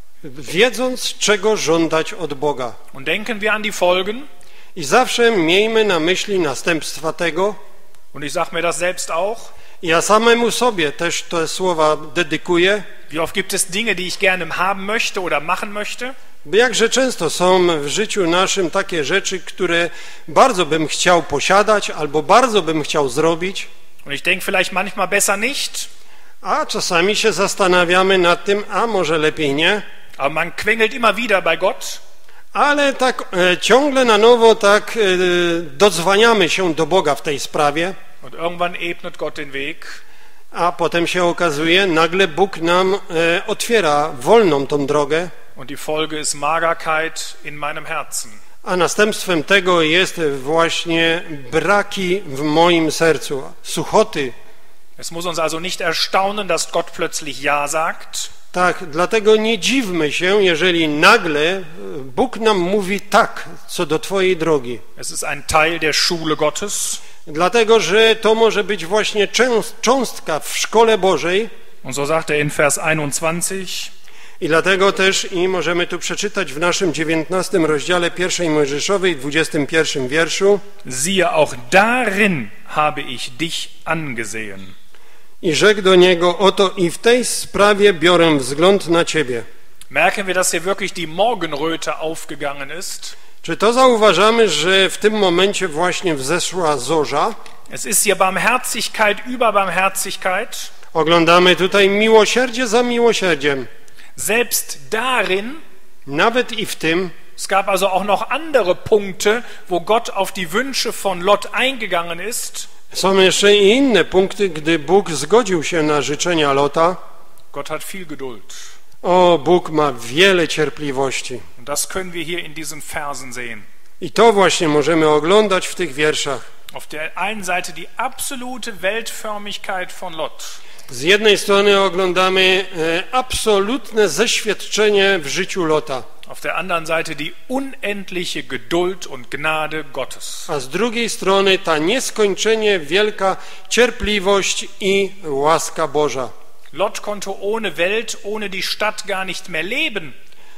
wiedząc, czego żądać od Boga. Und denken wir an die Folgen. I zawsze miejmy na myśli następstwa tego. Und ich sage mir das selbst auch. Ja samemu sobie też te słowa dedykuję. Wie oft gibt es Dinge, die ich gerne haben möchte oder machen möchte? Bo jakże często są w życiu naszym takie rzeczy, które bardzo bym chciał posiadać albo bardzo bym chciał zrobić. Und ich denke vielleicht manchmal besser nicht. A czasami się zastanawiamy nad tym, a może lepiej nie. Aber man quengelt immer wieder bei Gott. Ale tak ciągle na nowo tak dodzwaniamy się do Boga w tej sprawie. Und irgendwann ebnet Gott den Weg. A potem się okazuje, nagle Bóg nam otwiera wolną tą drogę. Und die Folge ist Magerkeit in meinem Herzen. A następstwem tego jest właśnie braki w moim sercu, suchoty. Es muss uns also nicht erstaunen, dass Gott plötzlich Ja sagt. Tak, dlatego nie dziwmy się, jeżeli nagle Bóg nam mówi tak, co do twojej drogi. Es ist ein Teil der Schule Gottes. Dlatego, że to może być właśnie cząstka w szkole Bożej. Und so sagt er in Vers 21, I dlatego też i możemy tu przeczytać w naszym 19 rozdziale 1 Mojżeszowej, 21 wierszu. siehe, auch darin habe ich dich angesehen. I rzekł do niego: oto i w tej sprawie biorę wzgląd na ciebie. Merken wir, dass hier wirklich die Morgenröte aufgegangen ist? Czy to zauważamy, że w tym momencie właśnie wzeszła zorza? Es ist hier Barmherzigkeit über Barmherzigkeit. Oglądamy tutaj miłosierdzie za miłosierdziem. Selbst darin, Nawet i w tym, es gab also auch noch andere Punkte, wo Gott auf die Wünsche von Lot eingegangen ist. są jeszcze i inne punkty, gdy Bóg zgodził się na życzenia Lota. Gott hat viel Geduld. O, Bóg ma wiele cierpliwości. Und das können wir hier in diesen Versen sehen. I to właśnie możemy oglądać w tych wierszach. Auf der einen Seite die absolute Weltförmigkeit von Lot. Z jednej strony oglądamy absolutne zeświadczenie w życiu Lota, Auf der anderen Seite die unendliche Geduld und Gnade Gottes. a z drugiej strony ta nieskończenie wielka cierpliwość i łaska Boża. Lot konnte ohne Welt, ohne die Stadt gar nicht mehr leben.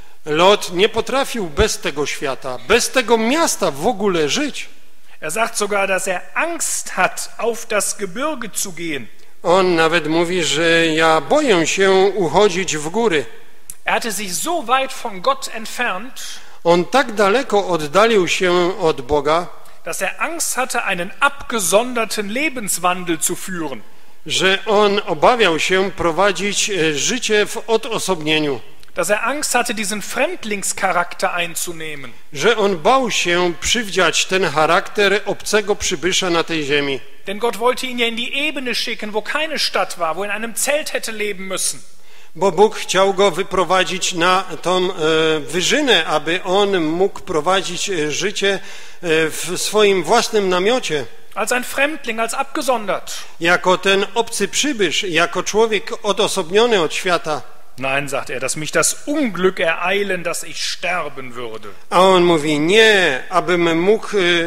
Lot nie potrafił bez tego świata, bez tego miasta w ogóle żyć. Er sagt sogar, dass er Angst hat, auf das Gebirge zu gehen. On nawet mówi, że ja boję się uchodzić w góry. Er hatte sich so weit von Gott entfernt, On tak daleko oddalił się od Boga, dass er Angst hatte, einen abgesonderten Lebenswandel zu führen. że on obawiał się prowadzić życie w odosobnieniu, dass Angst hatte, diesen Fremdlingscharakter einzunehmen. że on bał się przywdziać ten charakter obcego przybysza na tej ziemi. Denn Gott wollte ihn ja in die Ebene schicken, wo keine Stadt war, wo er in einem Zelt hätte leben müssen. Bo Bóg chciał go wyprowadzić na tą wyżynę, aby on mógł prowadzić życie w swoim własnym namiocie. Als ein Fremdling, als abgesondert. Jako ten obcy przybysz, jako człowiek odosobniony od świata. Nein, sagt er, dass mich das Unglück ereilen, dass ich sterben würde. A on mówi, nie, abym mógł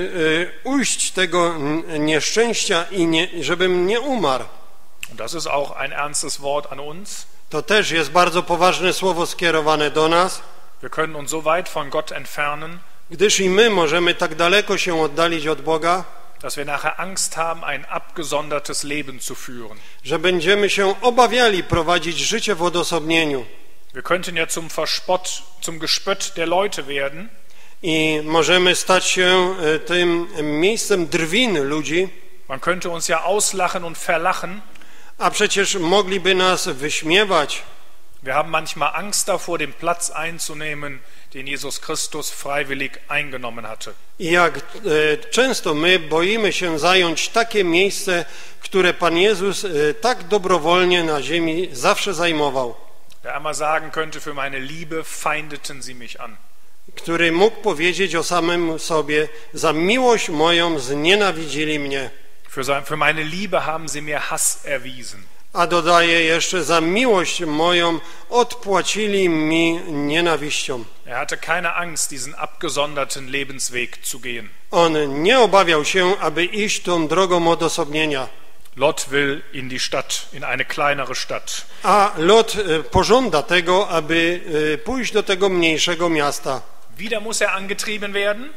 ujść tego nieszczęścia i żebym nie umarł. Und das ist auch ein ernstes Wort an uns. To też jest bardzo poważne słowo skierowane do nas, Wir können uns so weit von Gott entfernen, gdyż i my możemy tak daleko się oddalić od Boga, dass wir nachher Angst haben, ein abgesondertes Leben zu führen. że będziemy się obawiali prowadzić życie w odosobnieniu Wir könnten ja zum Gespött der Leute werden. i możemy stać się tym miejscem drwin ludzi, Man könnte uns ja auslachen und verlachen. a przecież mogliby nas wyśmiewać. Wir haben manchmal Angst davor, den Platz einzunehmen, den Jesus Christus freiwillig eingenommen hatte. I jak często my boimy się zająć takie miejsce, które Pan Jezus tak dobrowolnie na ziemi zawsze zajmował, Der einmal sagen könnte, für meine Liebe feindeten sie mich an. który mógł powiedzieć o samym sobie, za miłość moją znienawidzili mnie. Für meine Liebe haben sie mir Hass erwiesen. A dodaje jeszcze, za miłość moją odpłacili mi nienawiścią. Er hatte keine Angst, diesen abgesonderten Lebensweg zu gehen. On nie obawiał się, aby iść tą drogą odosobnienia. Lot will in die Stadt, in eine kleinere Stadt. A Lot pożąda tego, aby pójść do tego mniejszego miasta. Wieder muss er angetrieben werden.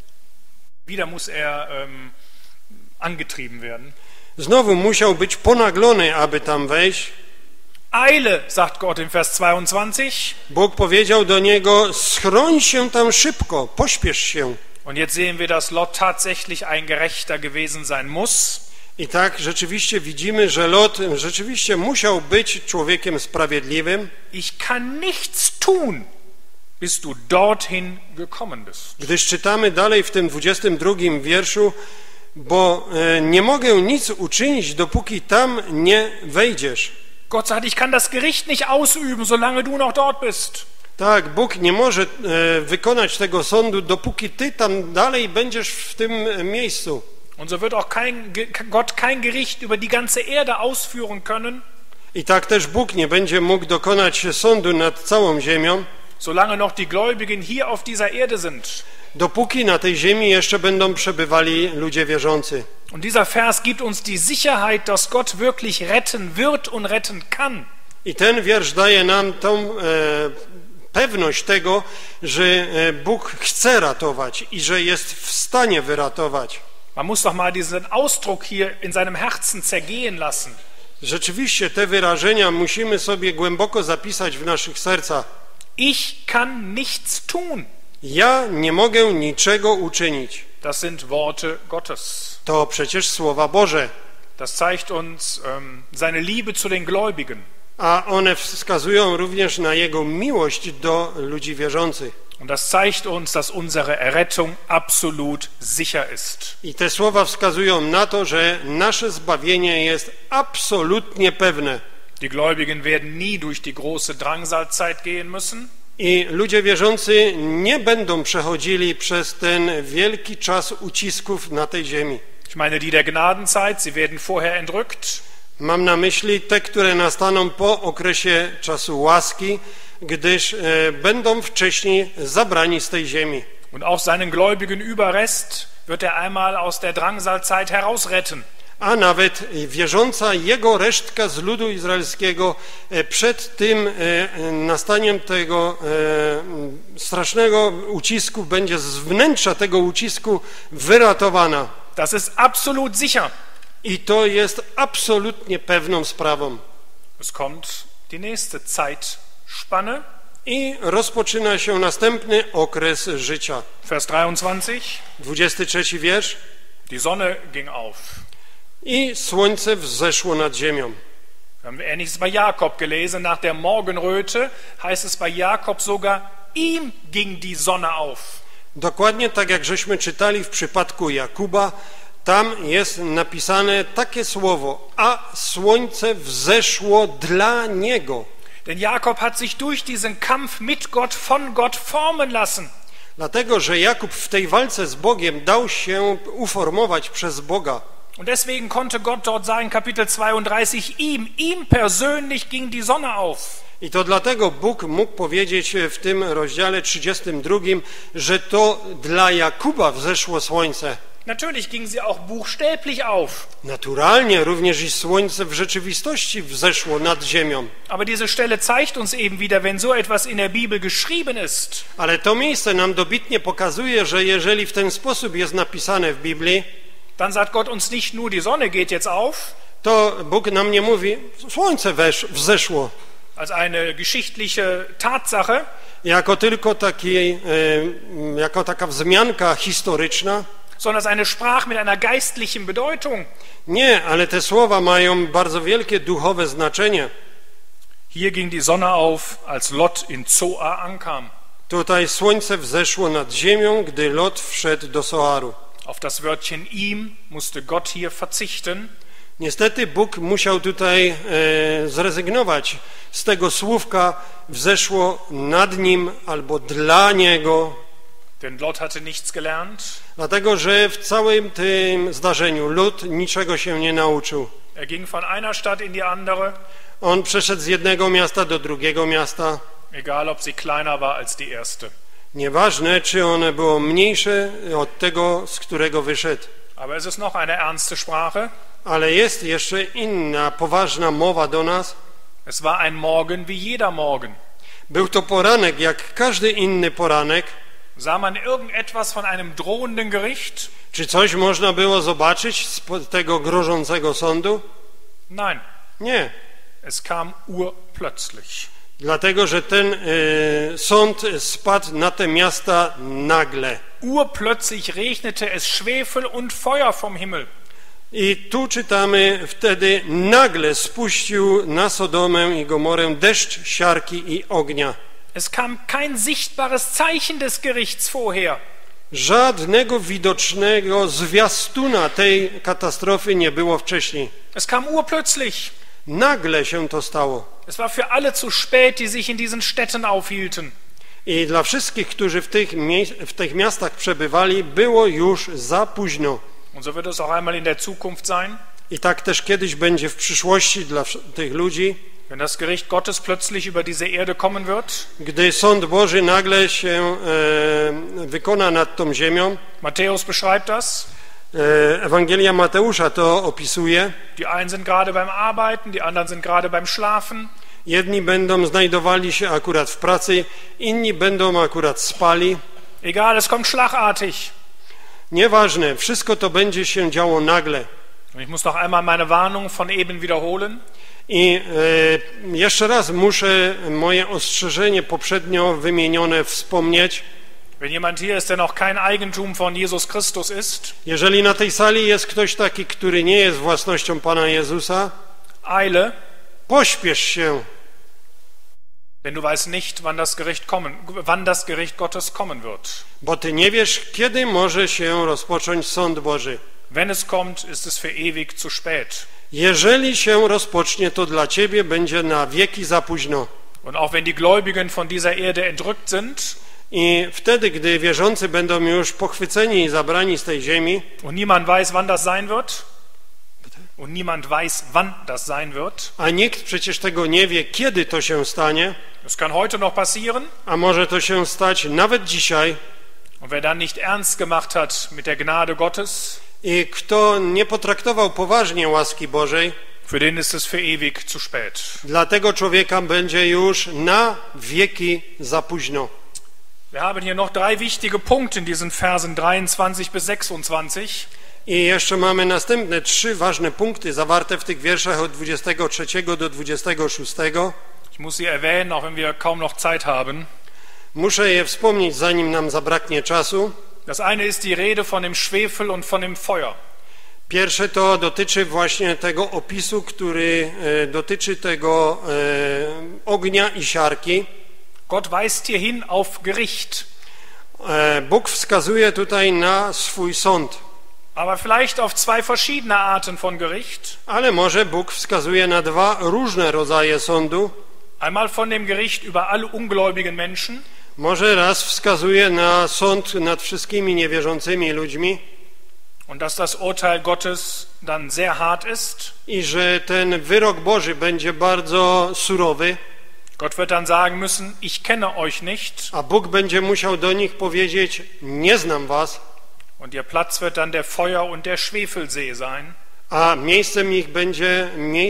Wieder muss er angetrieben werden. Znowu musiał być ponaglony, aby tam wejść. Eile, sagt Gott im Vers 22. Bóg powiedział do niego, schroń się tam szybko, pośpiesz się. Und jetzt sehen wir, dass Lot tatsächlich ein Gerechter gewesen sein muss. I tak rzeczywiście widzimy, że Lot rzeczywiście musiał być człowiekiem sprawiedliwym. Ich kann nichts tun, bis du dorthin gekommen bist. Gdyż czytamy dalej w tym 22 wierszu, bo nie mogę nic uczynić, dopóki tam nie wejdziesz. Gott sagt, ich kann das Gericht nicht ausüben, solange du noch dort bist. Tak, Bóg nie może wykonać tego sądu, dopóki ty tam dalej będziesz w tym miejscu. Und so wird auch Gott kein Gericht über die ganze Erde ausführen können, I tak też Bóg nie będzie mógł dokonać sądu nad całą ziemią, solange noch die Gläubigen hier auf dieser Erde sind. dopóki na tej ziemi jeszcze będą przebywali ludzie wierzący. Und dieser Vers gibt uns die Sicherheit, dass Gott wirklich retten wird und retten kann. I ten wiersz daje nam tą pewność tego, że Bóg chce ratować i że jest w stanie wyratować. Man muss doch mal diesen Ausdruck hier in seinem Herzen zergehen lassen. Rzeczywiście te wyrażenia musimy sobie głęboko zapisać w naszych sercach. Ich kann nichts tun. Ja nie mogę niczego uczynić. Das sind Worte Gottes. To przecież słowa Boże. Das zeigt uns seine Liebe zu den Gläubigen. A one wskazują również na Jego miłość do ludzi wierzących. Und das zeigt uns, dass unsere Errettung absolut sicher ist. I te słowa wskazują na to, że nasze zbawienie jest absolutnie pewne. Die Gläubigen werden nie durch die große Drangsalzeit gehen müssen. I ludzie wierzący nie będą przechodzili przez ten wielki czas ucisków na tej ziemi. Ich meine die der Gnadenzeit, sie werden vorher entrückt. Mam na myśli te, które nastaną po okresie czasu łaski, gdyż będą wcześniej zabrani z tej ziemi. Und auch seinen gläubigen Überrest wird er einmal aus der Drangsalzeit herausretten. A nawet wierząca jego resztka z ludu izraelskiego przed tym nastaniem tego strasznego ucisku będzie z wnętrza tego ucisku wyratowana. Das ist absolut sicher. I to jest absolutnie pewną sprawą. Es kommt die nächste Zeitspanne. I rozpoczyna się następny okres życia. Vers 23. 23 wiersz. Die Sonne ging auf. i słońce wzeszło nad ziemią. Wir haben Ähnliches bei Jakob gelesen. Nach der Morgenröte heißt es bei Jakob sogar, ihm ging die Sonne auf. Dokładnie tak jak żeśmy czytali w przypadku Jakuba, tam jest napisane takie słowo, a słońce wzeszło dla niego. Denn Jakob hat sich durch diesen Kampf mit Gott, von Gott formen lassen. Dlatego, że Jakub w tej walce z Bogiem dał się uformować przez Boga. Und deswegen konnte Gott dort sagen, Kapitel 32, ihm persönlich ging die Sonne auf. I to dlatego Bóg mógł powiedzieć w tym rozdziale 32, że to dla Jakuba wzeszło słońce. Natürlich ging sie auch buchstäblich auf. Naturalnie również i słońce w rzeczywistości wzeszło nad ziemią. Aber diese Stelle zeigt uns eben wieder, wenn so etwas in der Bibel geschrieben ist, Ale to miejsce nam dobitnie pokazuje, że jeżeli w ten sposób jest napisane w Biblii, dann sagt Gott uns nicht nur, die Sonne geht jetzt auf, to Bóg nam nie mówi, słońce wzeszło, als eine geschichtliche Tatsache, jako tylko jako taka wzmianka historyczna. sondern es ist eine Sprache mit einer geistlichen Bedeutung. Nie, ale te słowa mają bardzo wielkie duchowe znaczenie. Hier ging die Sonne auf, als Lot in Zoar ankam. Tutaj słońce wzeszło nad ziemią, gdy Lot wszedł do Soaru. Auf das Wörtchen ihm musste Gott hier verzichten. Niestety Bóg musiał tutaj zrezygnować z tego słówka wzeszło nad nim albo dla niego, Denn Lot hatte nichts gelernt. dlatego że w całym tym zdarzeniu Lot niczego się nie nauczył. Er ging von einer Stadt in die andere, On przeszedł z jednego miasta do drugiego miasta. egal ob sie kleiner war als die erste. Nieważne, czy one było mniejsze od tego, z którego wyszedł. Aber es ist noch eine ernste Sprache. Ale jest jeszcze inna, poważna mowa do nas. Es war ein Morgen wie jeder Morgen. Był to poranek, jak każdy inny poranek. Sah man irgendetwas von einem drohenden Gericht? Czy coś można było zobaczyć z tego grożącego sądu? Nein, Nie. es kam urplötzlich. Dlatego, że ten sąd spadł na te miasta nagle. Urplötzlich regnete es Schwefel und Feuer vom Himmel. I tu czytamy, wtedy nagle spuścił na Sodomę i Gomorę deszcz siarki i ognia. Es kam kein sichtbares Zeichen des Gerichts vorher. Żadnego widocznego zwiastuna tej katastrofy nie było wcześniej. Es kam urplötzlich. Nagle się to stało. Es war für alle zu spät, die sich in diesen Städten aufhielten. I dla wszystkich, którzy w tych miastach przebywali, było już za późno. Und so wird es auch einmal in der Zukunft sein, I tak też kiedyś będzie w przyszłości dla tych ludzi, wenn das Gericht Gottes plötzlich über diese Erde kommen wird. gdy sąd Boży nagle się wykona nad tą ziemią. Matthäus beschreibt das. Ewangelia Mateusza to opisuje. Die einen sind gerade beim Arbeiten, die anderen sind gerade beim Schlafen. Jedni będą znajdowali się akurat w pracy, inni będą akurat spali. Egal, es kommt schlagartig. Nieważne, wszystko to będzie się działo nagle. Und ich muss noch einmal meine Warnung von eben wiederholen. I jeszcze raz muszę moje ostrzeżenie poprzednio wymienione wspomnieć. Wenn jemand hier ist, der noch kein Eigentum von Jesus Christus ist, Jeżeli na tej sali jest ktoś taki, który nie jest własnością Pana Jezusa, eile, pośpiesz się, denn du weißt nicht, wann das Gericht Gottes kommen wird. bo ty nie wiesz, kiedy może się rozpocząć sąd Boży. Wenn es kommt, ist es für ewig zu spät. Jeżeli się rozpocznie, to dla ciebie będzie na wieki za późno. Und auch wenn die Gläubigen von dieser Erde entrückt sind I wtedy, gdy wierzący będą już pochwyceni i zabrani z tej ziemi, und niemand weiß, wann das sein wird, a nikt przecież tego nie wie, kiedy to się stanie, es kann heute noch passieren, a może to się stać nawet dzisiaj, und wer dann nicht ernst gemacht hat mit der Gnade Gottes, i kto nie potraktował poważnie łaski Bożej, für den ist es für ewig zu spät. dla tego człowieka będzie już na wieki za późno. Wir haben hier noch 3 wichtige Punkte in diesen Versen 23 bis 26. I jeszcze mamy następne 3 ważne punkty zawarte w tych wierszach od 23 do 26. Ich muss sie erwähnen, auch wenn wir kaum noch Zeit haben. Muszę je wspomnieć, zanim nam zabraknie czasu. Das eine ist die Rede von dem Schwefel und von dem Feuer. Pierwsze to dotyczy właśnie tego opisu, który dotyczy tego ognia i siarki. Gott weist hier hin auf Gericht. Bóg wskazuje tutaj na swój sąd. Aber vielleicht auf zwei verschiedene Arten von Gericht. Ale może Bóg wskazuje na dwa różne rodzaje sądu. Einmal von dem Gericht über alle ungläubigen Menschen. Może raz wskazuje na sąd nad wszystkimi niewierzącymi ludźmi. Und dass das Urteil Gottes dann sehr hart ist. I że ten wyrok Boży będzie bardzo surowy. Gott wird dann sagen müssen, ich kenne euch nicht. A Bóg będzie musiał do nich powiedzieć, nie znam was. Und ihr Platz wird dann der Feuer- und der Schwefelsee sein. A miejscem ich będzie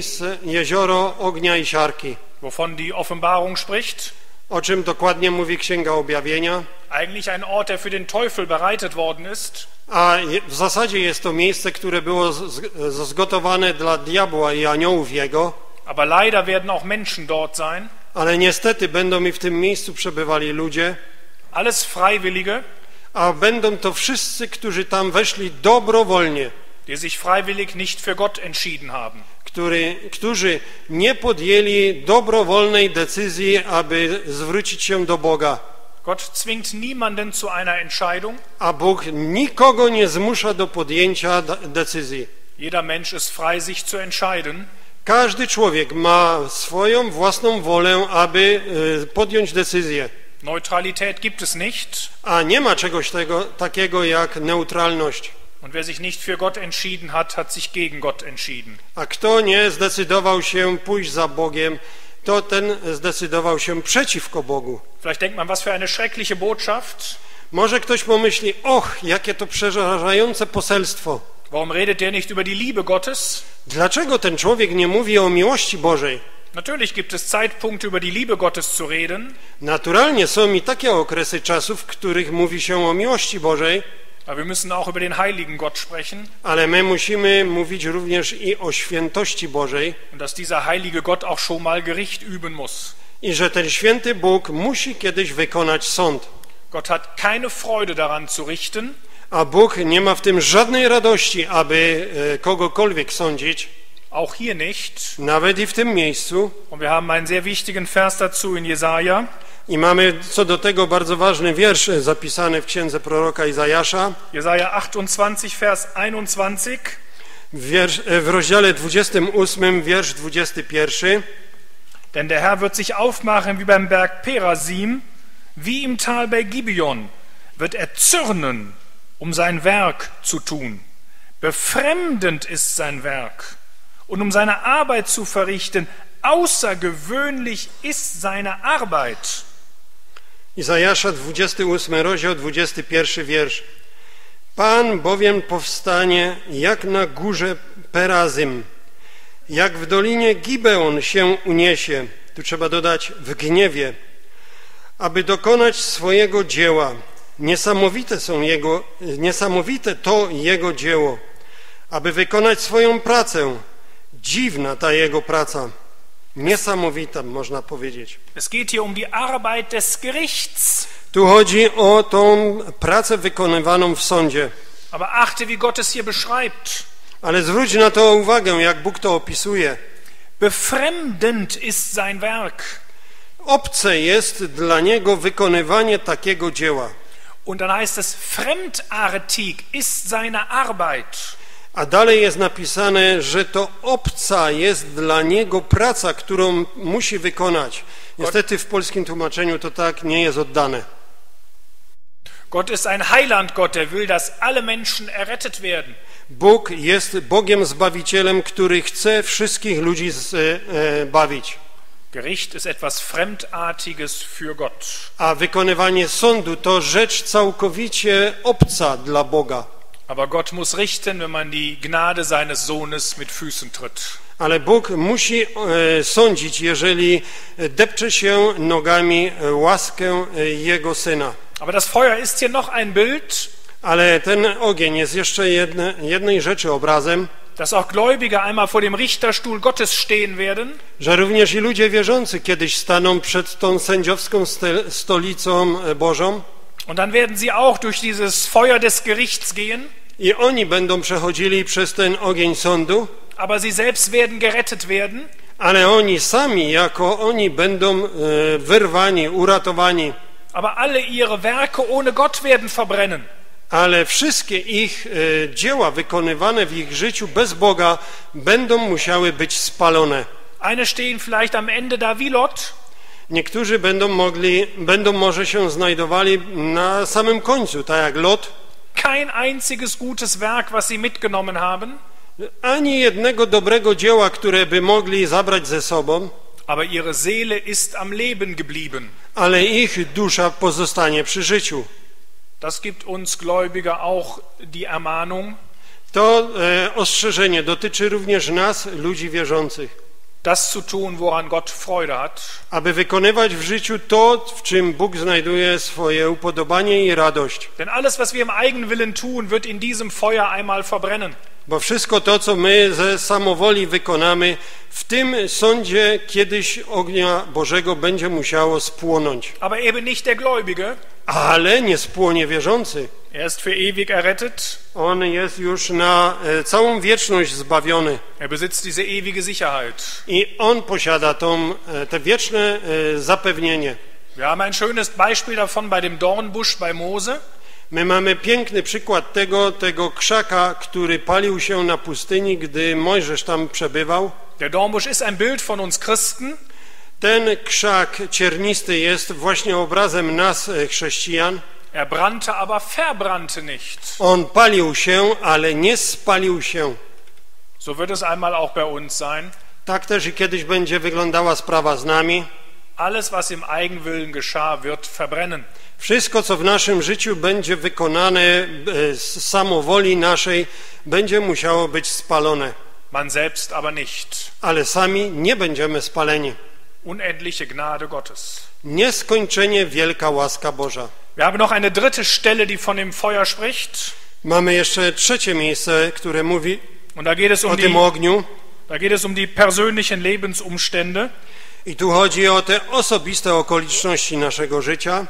jezioro ognia i siarki. Wovon die Offenbarung spricht. O czym dokładnie mówi Księga Objawienia. Eigentlich ein Ort, der für den Teufel bereitet worden ist. A w zasadzie jest to miejsce, które było zgotowane dla diabła i aniołów jego. Aber leider werden auch Menschen dort sein. Ale niestety będą i w tym miejscu przebywali ludzie. Alles Freiwillige. A będą to wszyscy, którzy tam weszli dobrowolnie. Die sich freiwillig nicht für Gott entschieden haben. Którzy nie podjęli dobrowolnej decyzji, aby zwrócić się do Boga. Gott zwingt niemanden zu einer Entscheidung. A Bóg nikogo nie zmusza do podjęcia decyzji. Jeder Mensch ist frei, sich zu entscheiden. Każdy człowiek ma swoją własną wolę, aby podjąć decyzję. Neutralität gibt es nicht. A nie ma czegoś takiego jak neutralność. Und wer sich nicht für Gott entschieden hat, hat sich gegen Gott entschieden. A kto nie zdecydował się pójść za Bogiem, to ten zdecydował się przeciwko Bogu. Vielleicht denkt man, was für eine schreckliche Botschaft. Może ktoś pomyśli, och, jakie to przerażające poselstwo. Warum redet der nicht über die Liebe Gottes? Dlaczego ten człowiek nie mówi o miłości Bożej? Natürlich gibt es Zeitpunkte, über die Liebe Gottes zu reden. Naturalnie są i takie okresy czasu, w których mówi się o miłości Bożej. Aber wir müssen auch über den heiligen Gott sprechen. Ale my musimy mówić również i o świętości Bożej. Und dass dieser heilige Gott auch schon mal Gericht üben muss. I że ten święty Bóg musi kiedyś wykonać sąd. Gott hat keine Freude daran zu richten. A Bóg nie ma w tym żadnej radości, aby kogokolwiek sądzić. Auch hier nicht. Nawet i w tym miejscu. Und wir haben einen sehr wichtigen Vers dazu in Jesaja. I mamy co do tego bardzo ważny wiersz zapisany w księdze proroka Izajasza. Jesaja 28, Vers 21. W rozdziale 28, wiersz 21. Denn der Herr wird sich aufmachen wie beim Berg Perasim, wie im Tal bei Gibeon, wird er zürnen, um sein Werk zu tun. Befremdend ist sein Werk. Und um seine Arbeit zu verrichten, außergewöhnlich ist seine Arbeit. Izajasza 28 rozdział 21 wiersz. Pan bowiem powstanie jak na górze Perazym, jak w dolinie Gibeon się uniesie, tu trzeba dodać w gniewie, aby dokonać swojego dzieła. Niesamowite to jego dzieło, aby wykonać swoją pracę. Dziwna ta jego praca. Niesamowita, można powiedzieć. Es geht hier um die Arbeit des Gerichts. Tu chodzi o tą pracę wykonywaną w sądzie. Aber achte, wie Gott es hier beschreibt. Ale zwróć na to uwagę, jak Bóg to opisuje. Befremdend ist sein Werk. Obce jest dla niego wykonywanie takiego dzieła. Und dann heißt es, fremdartig ist seine Arbeit. A dalej jest napisane, że to obca jest dla niego praca, którą musi wykonać. Niestety w polskim tłumaczeniu to tak nie jest oddane. Gott ist ein Heilandgott, der will, dass alle Menschen errettet werden. Bóg jest Bogiem Zbawicielem, który chce wszystkich ludzi zbawić. Gericht ist etwas Fremdartiges für Gott. A wykonywanie sądu to rzecz całkowicie obca dla Boga. Aber Gott muss richten, wenn man die Gnade seines Sohnes mit Füßen tritt. Ale Bóg musi sądzić, jeżeli depcze się nogami łaskę Jego Syna. Aber das Feuer ist hier noch ein Bild. Ale ten ogień jest jeszcze jednej rzeczy obrazem. Dass auch Gläubige einmal vor dem Richterstuhl Gottes stehen werden. Że również i ludzie wierzący kiedyś staną przed tą sędziowską stolicą Bożą. Und dann werden sie auch durch dieses Feuer des Gerichts gehen. I oni będą przechodzili przez ten ogień sądu, aber sie selbst werden gerettet werden. ale oni sami, jako oni będą wyrwani, uratowani. Aber alle ihre Werke ohne Gott werden verbrennen. Ale wszystkie ich dzieła wykonywane w ich życiu bez Boga będą musiały być spalone. Eine stehen vielleicht am Ende da wie Lot. Niektórzy będą może się znajdowali na samym końcu, tak jak Lot. Kein einziges gutes Werk, was sie mitgenommen haben. Ani jednego dobrego dzieła, które by mogli zabrać ze sobą, Aber ihre Seele ist am Leben geblieben. ale ich dusza pozostanie przy życiu. Das gibt uns Gläubige auch die Ermahnung, To ostrzeżenie dotyczy również nas, ludzi wierzących, das zu tun, woran Gott Freude hat. aby wykonywać w życiu to, w czym Bóg znajduje swoje upodobanie i radość. Denn alles, was wir im Eigenwillen tun, wird in diesem Feuer einmal verbrennen. Bo wszystko to, co my ze samowoli wykonamy, w tym sądzie kiedyś ognia Bożego będzie musiało spłonąć. Aber eben nicht der Gläubige. Ale nie spłonie wierzący. Er ist für ewig errettet. On jest już na całą wieczność zbawiony. Er besitzt diese ewige Sicherheit. I on posiada te wieczne zapewnienie. Wir haben ein schönes Beispiel davon bei dem Dornbusch bei Mose. My mamy piękny przykład tego krzaka, który palił się na pustyni, gdy Mojżesz tam przebywał. Der Dornbusch ist ein Bild von uns Christen. Ten krzak ciernisty jest właśnie obrazem nas, chrześcijan. Er brannte, aber verbrannte nicht. On palił się, ale nie spalił się. So wird es einmal auch bei uns sein. Tak też i kiedyś będzie wyglądała sprawa z nami. Alles, was im Eigenwillen geschah, wird verbrennen. Wszystko, co w naszym życiu będzie wykonane z samowoli naszej, będzie musiało być spalone. Man selbst aber nicht. Ale sami nie będziemy spaleni. Unendliche Gnade Gottes. Nieskończenie wielka łaska Boża. Wir haben noch eine dritte Stelle, die von dem Feuer spricht. Mamy jeszcze trzecie miejsce, które mówi Und da geht es o tym ogniu. Da geht es um die persönlichen Lebensumstände. I tu chodzi o te osobiste okoliczności naszego życia.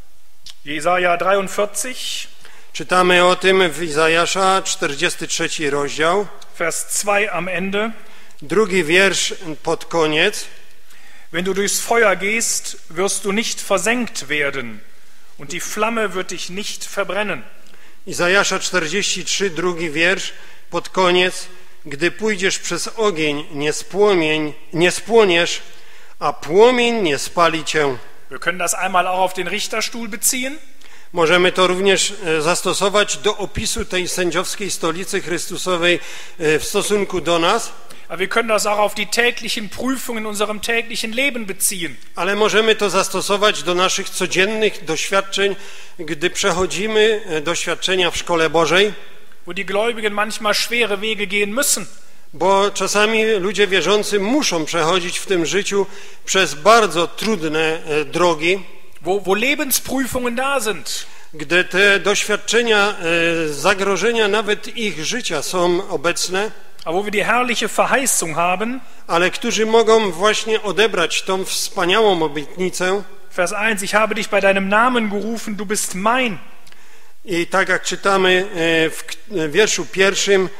Jesaja 43, Czytamy o tym w Izajasza 43 rozdział, Vers 2 am Ende. drugi wiersz pod koniec. Wenn du durchs Feuer gehst, wirst du nicht versenkt werden, und die Flamme wird dich nicht verbrennen. Izajasza 43, drugi wiersz pod koniec. Gdy pójdziesz przez ogień, nie spłoniesz, a płomień nie spali cię. Wir können das einmal auch auf den Richterstuhl beziehen. Możemy to również zastosować do opisu tej sędziowskiej stolicy Chrystusowej w stosunku do nas, Aber wir können das auch auf die täglichen Prüfungen in unserem täglichen Leben beziehen. ale możemy to zastosować do naszych codziennych doświadczeń, gdy przechodzimy doświadczenia w szkole Bożej, Wo die Gläubigen manchmal schwere Wege gehen müssen. bo czasami ludzie wierzący muszą przechodzić w tym życiu przez bardzo trudne drogi, Wo Lebensprüfungen da sind. gdy te doświadczenia, zagrożenia nawet ich życia są obecne, Aber wo wir die herrliche Verheißung haben, ale którzy mogą właśnie odebrać tą wspaniałą obietnicę. Vers 1, ich habe dich bei deinem Namen gerufen, du bist mein. I tak jak czytamy w wierszu pierwszym,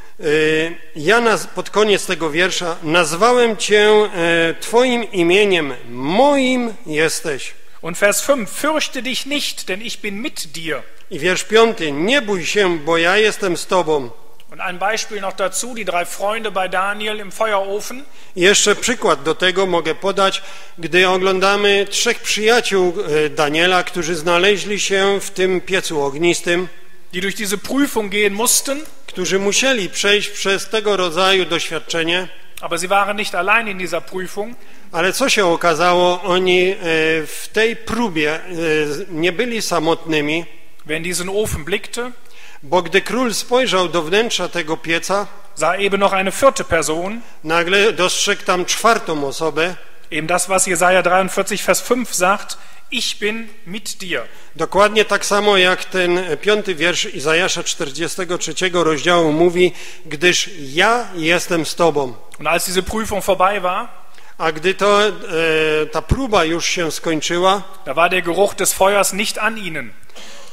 pod koniec tego wiersza, nazwałem Cię Twoim imieniem, moim jesteś. Und Vers 5, fürchte dich nicht, denn ich bin mit dir. I wiersz 5, nie bój się, bo ja jestem z Tobą. Und ein Beispiel noch dazu, die 3 Freunde bei Daniel im Feuerofen. I jeszcze przykład do tego mogę podać, gdy oglądamy 3 przyjaciół Daniela, którzy znaleźli się w tym piecu ognistym, Die durch diese Prüfung gehen mussten, którzy musieli przejść przez tego rodzaju doświadczenie. aber sie waren nicht allein in dieser Prüfung. Ale co się okazało? Oni w tej próbie nie byli samotnymi, Wer in diesen Ofen blickte, bo gdy król spojrzał do wnętrza tego pieca, sah eben noch eine 4. Person, nagle dostrzegł tam 4. osobę, eben das, was Jesaja 43, Vers 5 sagt, ich bin mit dir. dokładnie tak samo jak ten 5. wiersz Izajasza 43 rozdziału mówi, gdyż ja jestem z Tobą. Und als diese Prüfung vorbei war, A gdy ta próba już się skończyła, da war der Geruch des Feuers nicht an ihnen.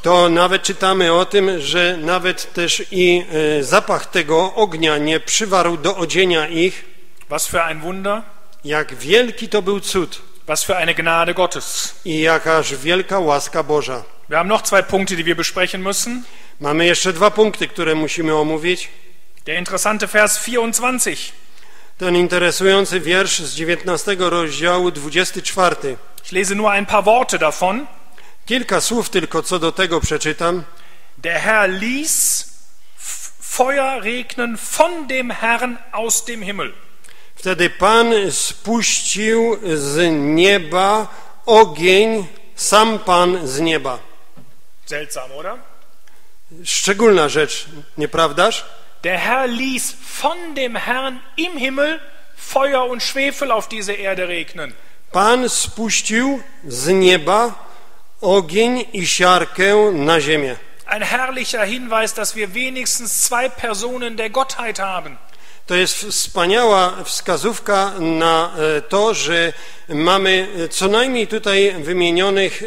to nawet czytamy o tym, że nawet też i zapach tego ognia nie przywarł do odzienia ich. Was für ein Wunder, Jak wielki to był cud was für eine Gnade Gottes. i jakaż wielka łaska Boża. Wir haben noch zwei Punkte, die wir besprechen müssen. Mamy jeszcze 2 punkty, które musimy omówić. Der interessante Vers 24. Ten interesujący wiersz z 19 rozdziału, 24. Ich lese nur ein paar Worte davon. Kilka słów tylko co do tego przeczytam. Der Herr ließ Feuer regnen von dem Herrn aus dem Himmel. Wtedy Pan spuścił z nieba ogień, sam Pan z nieba. Seltsam, oder? Szczególna rzecz, nieprawdaż? Der Herr ließ von dem Herrn im Himmel Feuer und Schwefel auf diese Erde regnen. Pan spuścił z nieba ogień i siarkę na ziemię. Ein herrlicher Hinweis, dass wir wenigstens zwei Personen der Gottheit haben. To jest wspaniała wskazówka na to, że mamy co najmniej tutaj wymienionych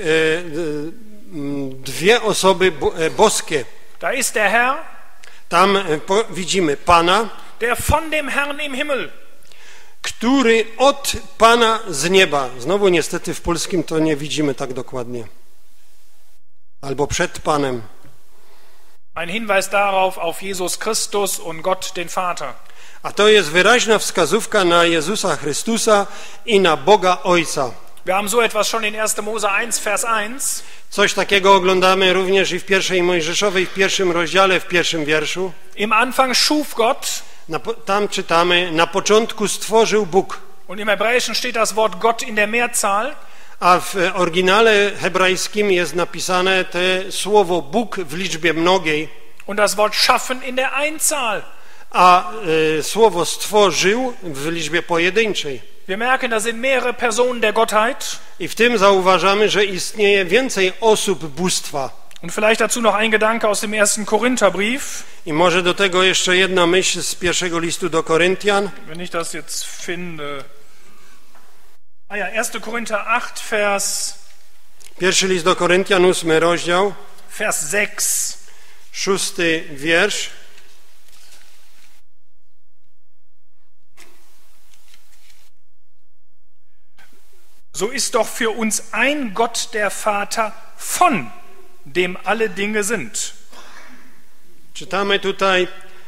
2 osoby boskie. Da ist der Herr, Tam widzimy Pana, der von dem Herrn im Himmel. który od Pana z nieba. Znowu niestety w polskim to nie widzimy tak dokładnie. Albo przed Panem. Ein Hinweis darauf, auf Jesus Christus und Gott, den Vater. A to jest wyraźna wskazówka na Jezusa Chrystusa i na Boga Ojca. Wir haben so etwas schon in 1. Mose 1, Vers 1. Coś takiego oglądamy również i w 1 Mojżeszowej, w 1 rozdziale, w 1 wierszu. Im Anfang schuf Gott. Tam czytamy, na początku stworzył Bóg. Und im Hebräischen steht das Wort Gott in der Mehrzahl. A w oryginale hebrajskim jest napisane te słowo Bóg w liczbie mnogiej, Und das Wort schaffen in der Einzahl. a słowo stworzył w liczbie pojedynczej. Wir merken, da sind mehrere Personen der Gottheit. I w tym zauważamy, że istnieje więcej osób bóstwa. Und vielleicht dazu noch ein Gedanke aus dem 1. Korintherbrief. I może do tego jeszcze jedna myśl z 1 listu do Koryntian. Wenn ich das jetzt finde. Ah ja, 1. Korinther 8, Vers 1 list do Koryntian, 8 rozdział, Vers 6. 6 wiersz. So ist doch für uns ein Gott der Vater, von dem alle Dinge sind. Czytamy tutaj,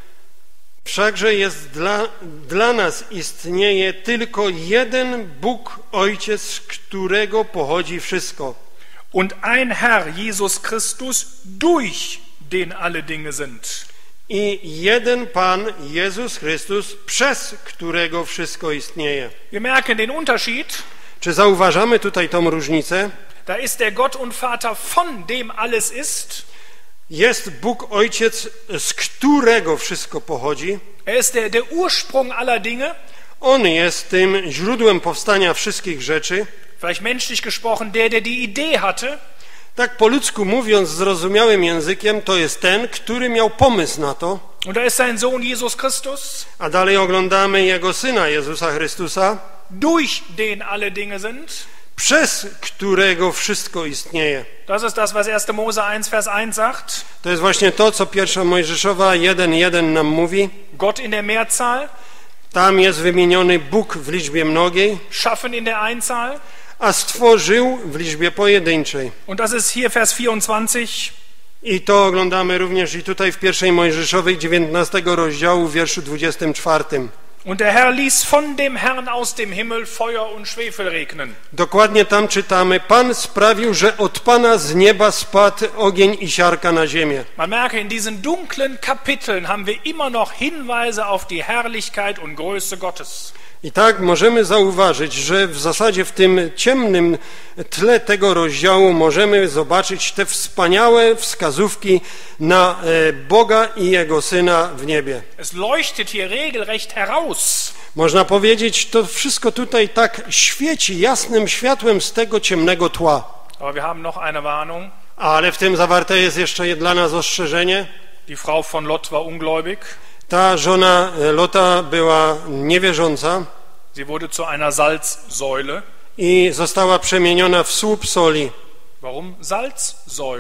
wszakże jest dla nas istnieje tylko jeden Bóg Ojciec, z którego pochodzi wszystko. Und ein Herr, Jesus Christus, durch den alle Dinge sind. I jeden Pan, Jezus Chrystus, przez którego wszystko istnieje. Wir merken den Unterschied. Czy zauważamy tutaj tą różnicę? Da ist der Gott und Vater, von dem alles ist. Jest Bóg Ojciec, z którego wszystko pochodzi. Er ist der Ursprung aller Dinge. On jest tym źródłem powstania wszystkich rzeczy. Vielleicht menschlich gesprochen, der die Idee hatte. Tak po ludzku mówiąc, zrozumiałym językiem, to jest ten, który miał pomysł na to. Und da ist sein Sohn Jesus Christus. A dalej oglądamy Jego Syna, Jezusa Chrystusa, Durch den alle Dinge sind. przez którego wszystko istnieje. Das ist das, was 1. Mose 1, Vers 1 sagt. To jest właśnie to, co 1 Mojżeszowa 1:1 nam mówi. Gott in der Mehrzahl, Tam jest wymieniony Bóg w liczbie mnogiej, schaffen in der Einzahl. a stworzył w liczbie pojedynczej. Und das ist hier Vers 24. I to oglądamy również i tutaj w 1 Mojżeszowej 19 rozdziału, w wierszu 24. Und der Herr ließ von dem Herrn aus dem Himmel Feuer und Schwefel regnen. Dokładnie tam czytamy, Pan sprawił, że od Pana z nieba spadł ogień i siarka na ziemię. Man merke, in diesen dunklen Kapiteln haben wir immer noch Hinweise auf die Herrlichkeit und Größe Gottes. I tak możemy zauważyć, że w zasadzie w tym ciemnym tle tego rozdziału możemy zobaczyć te wspaniałe wskazówki na Boga i Jego Syna w niebie. Es leuchtet hier regelrecht heraus. Można powiedzieć, to wszystko tutaj tak świeci jasnym światłem z tego ciemnego tła. Aber wir haben noch eine Warnung. Ale w tym zawarte jest jeszcze dla nas ostrzeżenie. Die Frau von Lot war ungläubig. Ta żona Lota była niewierząca Sie wurde zu einer Salzsäule. i została przemieniona w słup soli. Warum Salzsäule?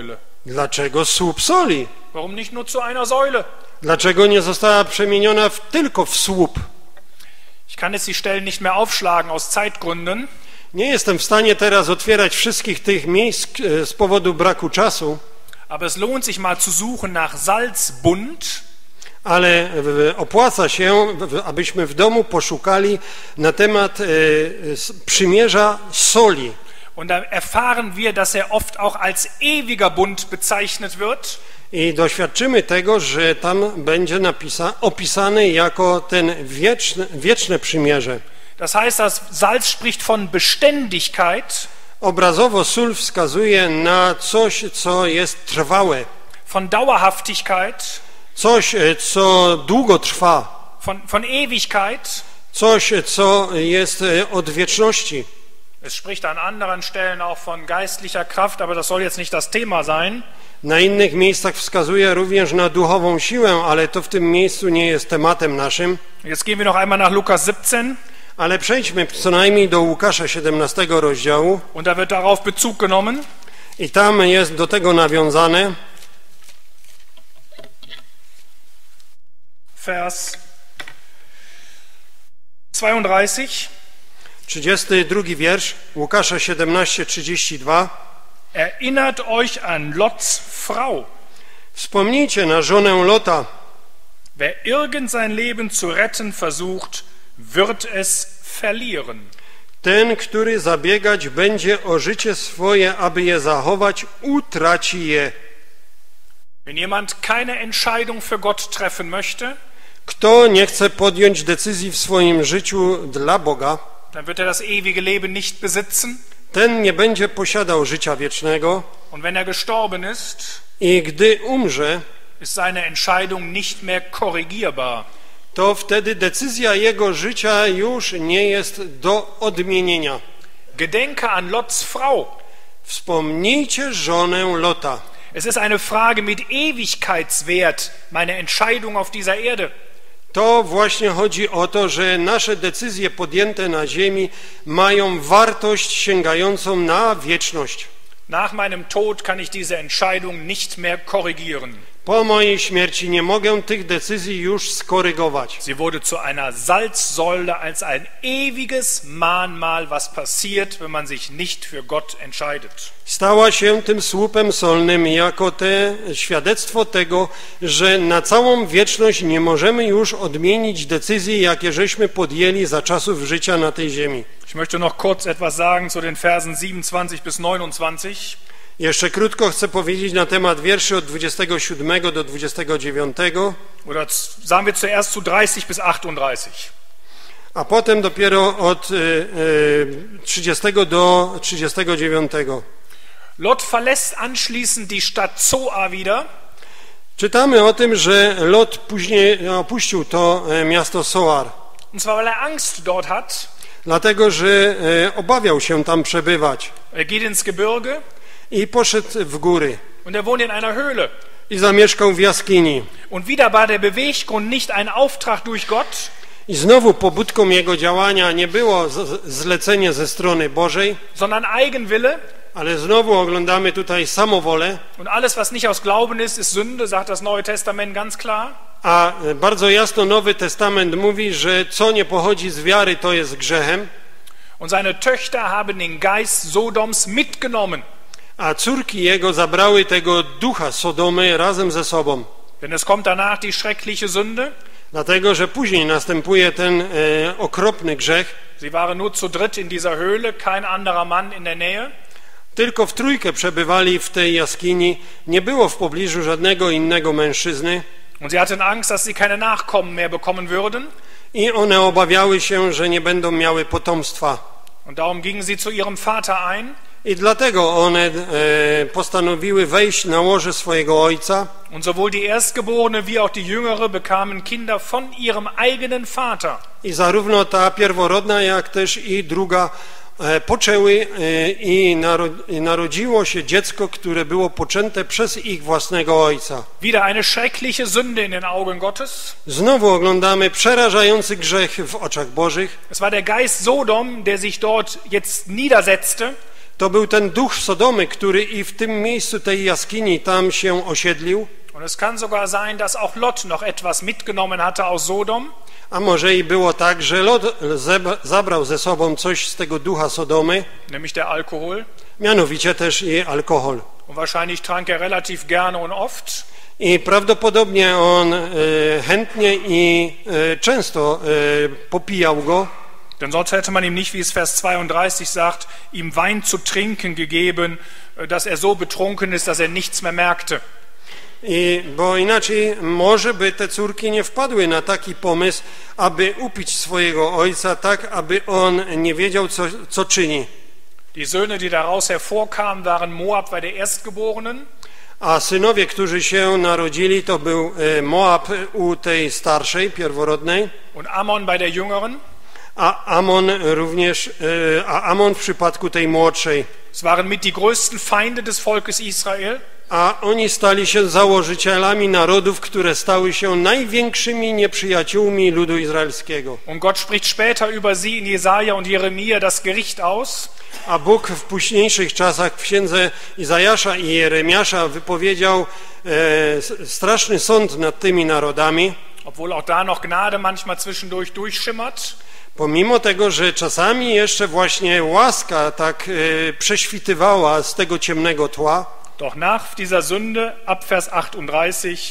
Dlaczego słup soli? Warum nicht nur zu einer Säule? Dlaczego nie została przemieniona tylko w słup? Ich kann jetzt die Stellen nicht mehr aufschlagen aus Zeitgründen. Nie jestem w stanie teraz otwierać wszystkich tych miejsc z powodu braku czasu, Aber es lohnt sich mal zu suchen nach Salzbund. ale opłaca się, abyśmy w domu poszukali na temat przymierza soli. Und da erfahren wir, dass er oft auch als ewiger Bund bezeichnet wird. I doświadczymy tego, że tam będzie opisany jako ten wieczne przymierze. Das heißt, das Salz spricht von Beständigkeit, Obrazowo sól wskazuje na coś, co jest trwałe, von Dauerhaftigkeit, coś, co długo trwa, von Ewigkeit. coś, co jest od wieczności. Es spricht an anderen Stellen auch von geistlicher Kraft, aber das soll jetzt nicht das Thema sein. Na innych miejscach wskazuje również na duchową siłę, ale to w tym miejscu nie jest tematem naszym. Jetzt gehen wir noch einmal nach Lukas 17 Ale przejdźmy co najmniej do Łukasza 17 rozdziału und da wird darauf Bezug genommen. i tam jest do tego nawiązane Vers 32. 32 wiersz, Łukasza 17:32. Erinnert euch an Lots Frau. Wspomnijcie na żonę Lota. Wer irgend sein Leben zu retten versucht, wird es verlieren. Ten, który zabiegać będzie o życie swoje, aby je zachować, utraci je. Wenn jemand keine Entscheidung für Gott treffen möchte, Kto nie chce podjąć decyzji w swoim życiu dla Boga, dann wird er das ewige Leben nicht besitzen. ten nie będzie posiadał życia wiecznego Und wenn er gestorben ist, i gdy umrze, ist seine Entscheidung nicht mehr korrigierbar. to wtedy decyzja jego życia już nie jest do odmienienia. Gedenke an Lots Frau. Wspomnijcie żonę Lota. Es ist eine Frage mit Ewigkeitswert, meine Entscheidung auf dieser Erde. To właśnie chodzi o to, że nasze decyzje podjęte na ziemi mają wartość sięgającą na wieczność. Nach meinem Tod kann ich diese Entscheidung nicht mehr korrigieren. Po mojej śmierci nie mogę tych decyzji już skorygować. Sie wurde zu einer Salzsäule als ein ewiges Mahnmal, was passiert, wenn man sich nicht für Gott entscheidet. Stała się tym słupem solnym jako te świadectwo tego, że na całą wieczność nie możemy już odmienić decyzji, jakie żeśmy podjęli za czasów życia na tej ziemi. Ich möchte noch kurz etwas sagen zu den Versen 27 bis 29. Jeszcze krótko chcę powiedzieć na temat wierszy od 27 do 29, Oder sagen wir zuerst zu 30 bis 38. a potem dopiero od 30 do 39. Lot verlässt anschließend die Stadt Zoar wieder. Czytamy o tym, że Lot później opuścił to miasto Soar, Und zwar, weil er Angst dort hat. dlatego że obawiał się tam przebywać Er geht ins Gebirge i poszedł w góry und er wohnt in einer Höhle. i zamieszkał w jaskini. Und wieder war der Beweggrund nicht ein Auftrag durch Gott, I znowu pobudką jego działania nie było zlecenie ze strony Bożej, sondern Eigenwille. ale znowu oglądamy tutaj samowolę, Und alles, was nicht aus Glauben ist, ist Sünde, sagt das Neue Testament ganz klar. a bardzo jasno Nowy Testament mówi, że co nie pochodzi z wiary, to jest grzechem, Und seine Töchter haben den Geist Sodoms mitgenommen. a córki jego zabrały tego ducha Sodomy razem ze sobą. Denn es kommt danach die schreckliche Sünde. Dlatego, że później następuje ten okropny grzech. Sie waren nur zu dritt in dieser Höhle, kein anderer Mann in der Nähe. Tylko w trójkę przebywali w tej jaskini, nie było w pobliżu żadnego innego mężczyzny Und sie hatten Angst, dass sie keine Nachkommen mehr bekommen würden. i one obawiały się, że nie będą miały potomstwa. Und darum gingen sie zu ihrem Vater ein. I dlatego one postanowiły wejść na łoże swojego ojca Und sowohl die Erstgeborene wie auch die Jüngere bekamen Kinder von ihrem eigenen Vater. i zarówno ta pierworodna, jak też i druga poczęły i narodziło się dziecko, które było poczęte przez ich własnego ojca. Wieder eine schreckliche Sünde in den Augen Gottes. Znowu oglądamy przerażający grzech w oczach Bożych. Es war der Geist Sodom, der sich dort jetzt niedersetzte. To był ten duch Sodomy, który i w tym miejscu tej jaskini tam się osiedlił. Und es kann sogar sein, dass auch Lot noch etwas mitgenommen hatte aus Sodom. A może i było tak, że Lot zabrał ze sobą coś z tego ducha Sodomy, Nämlich der Alkohol. mianowicie też i alkohol. Und wahrscheinlich trank er relativ gerne und oft. I prawdopodobnie on chętnie i często popijał go, Denn sonst hätte man ihm nicht, wie es Vers 32 sagt, ihm Wein zu trinken gegeben, dass er so betrunken ist, dass er nichts mehr merkte. bo inaczej może by te córki nie wpadły na taki pomysł, aby upić swojego ojca tak, aby on nie wiedział, co czyni. Die Söhne, die daraus hervorkamen, waren Moab bei der Erstgeborenen. A synowie, którzy się narodzili, to był Moab u tej starszej, pierworodnej, Und Ammon bei der Jüngeren. a Amon w przypadku tej młodszej. Es waren mit die größten Feinde des Volkes Israel. A oni stali się założycielami narodów, które stały się największymi nieprzyjaciółmi ludu izraelskiego. Und Gott spricht später über sie in Jesaja und Jeremia das Gericht aus. A Bóg w późniejszych czasach w księdze Izajasza i Jeremiasza wypowiedział straszny sąd nad tymi narodami, Obwohl auch da noch Gnade manchmal zwischendurch durchschimmert. pomimo tego, że czasami jeszcze właśnie łaska tak prześwitywała z tego ciemnego tła. Doch nach dieser Sünde, ab Vers 38,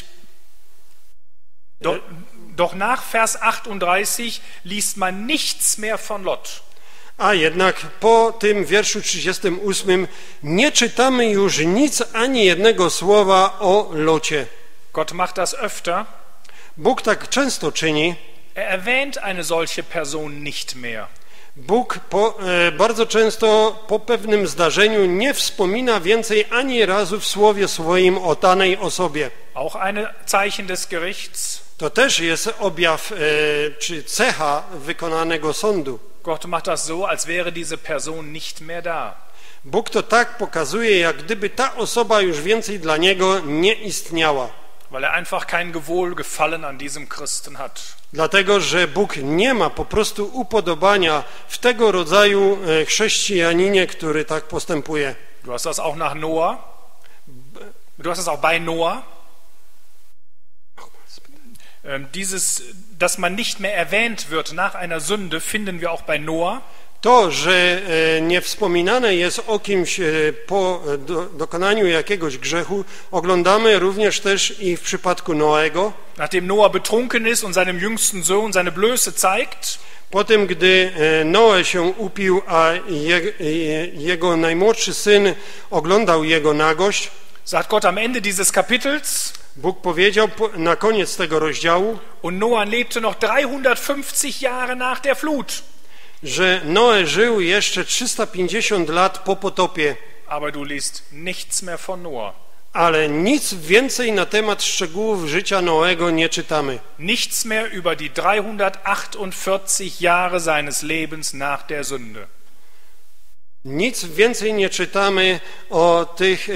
doch nach Vers 38 liest man nichts mehr von Lot. A jednak po tym wierszu 38 nie czytamy już nic, ani jednego słowa o Locie. Gott macht das öfter. Bóg tak często czyni. Er erwähnt eine solche Person nicht mehr. Bóg bardzo często po pewnym zdarzeniu nie wspomina więcej ani razu w słowie swoim o danej osobie. Auch ein Zeichen des Gerichts. To też jest objaw czy cecha wykonanego sądu. Gott macht das so, als wäre diese Person nicht mehr da. Bóg to tak pokazuje, jak gdyby ta osoba już więcej dla Niego nie istniała. Weil er einfach kein Wohlgefallen an diesem Christen hat. Dlatego, że Bóg nie ma po prostu upodobania w tego rodzaju chrześcijaninie, który tak postępuje. Du hast das auch nach Noah. Du hast das auch bei Noah. Dass man nicht mehr erwähnt wird nach einer Sünde, finden wir auch bei Noah. To, że nie wspominane jest o kimś po dokonaniu jakiegoś grzechu, oglądamy również też i w przypadku Noego. Nachdem Noah betrunken ist und seinem jüngsten Sohn seine Blöße zeigt, po tym, gdy Noe się upił, a jego najmłodszy syn oglądał jego nagość, sagt Gott am Ende dieses Kapitels, Bóg powiedział na koniec tego rozdziału, und Noah lebte noch 350 Jahre nach der Flut. Że Noe żył jeszcze 350 lat po potopie. Aber du liest nichts mehr von Noah. Ale nic więcej na temat szczegółów życia Noego nie czytamy. Nichts mehr über die 348 Jahre seines Lebens nach der Sünde. Nic więcej nie czytamy o tych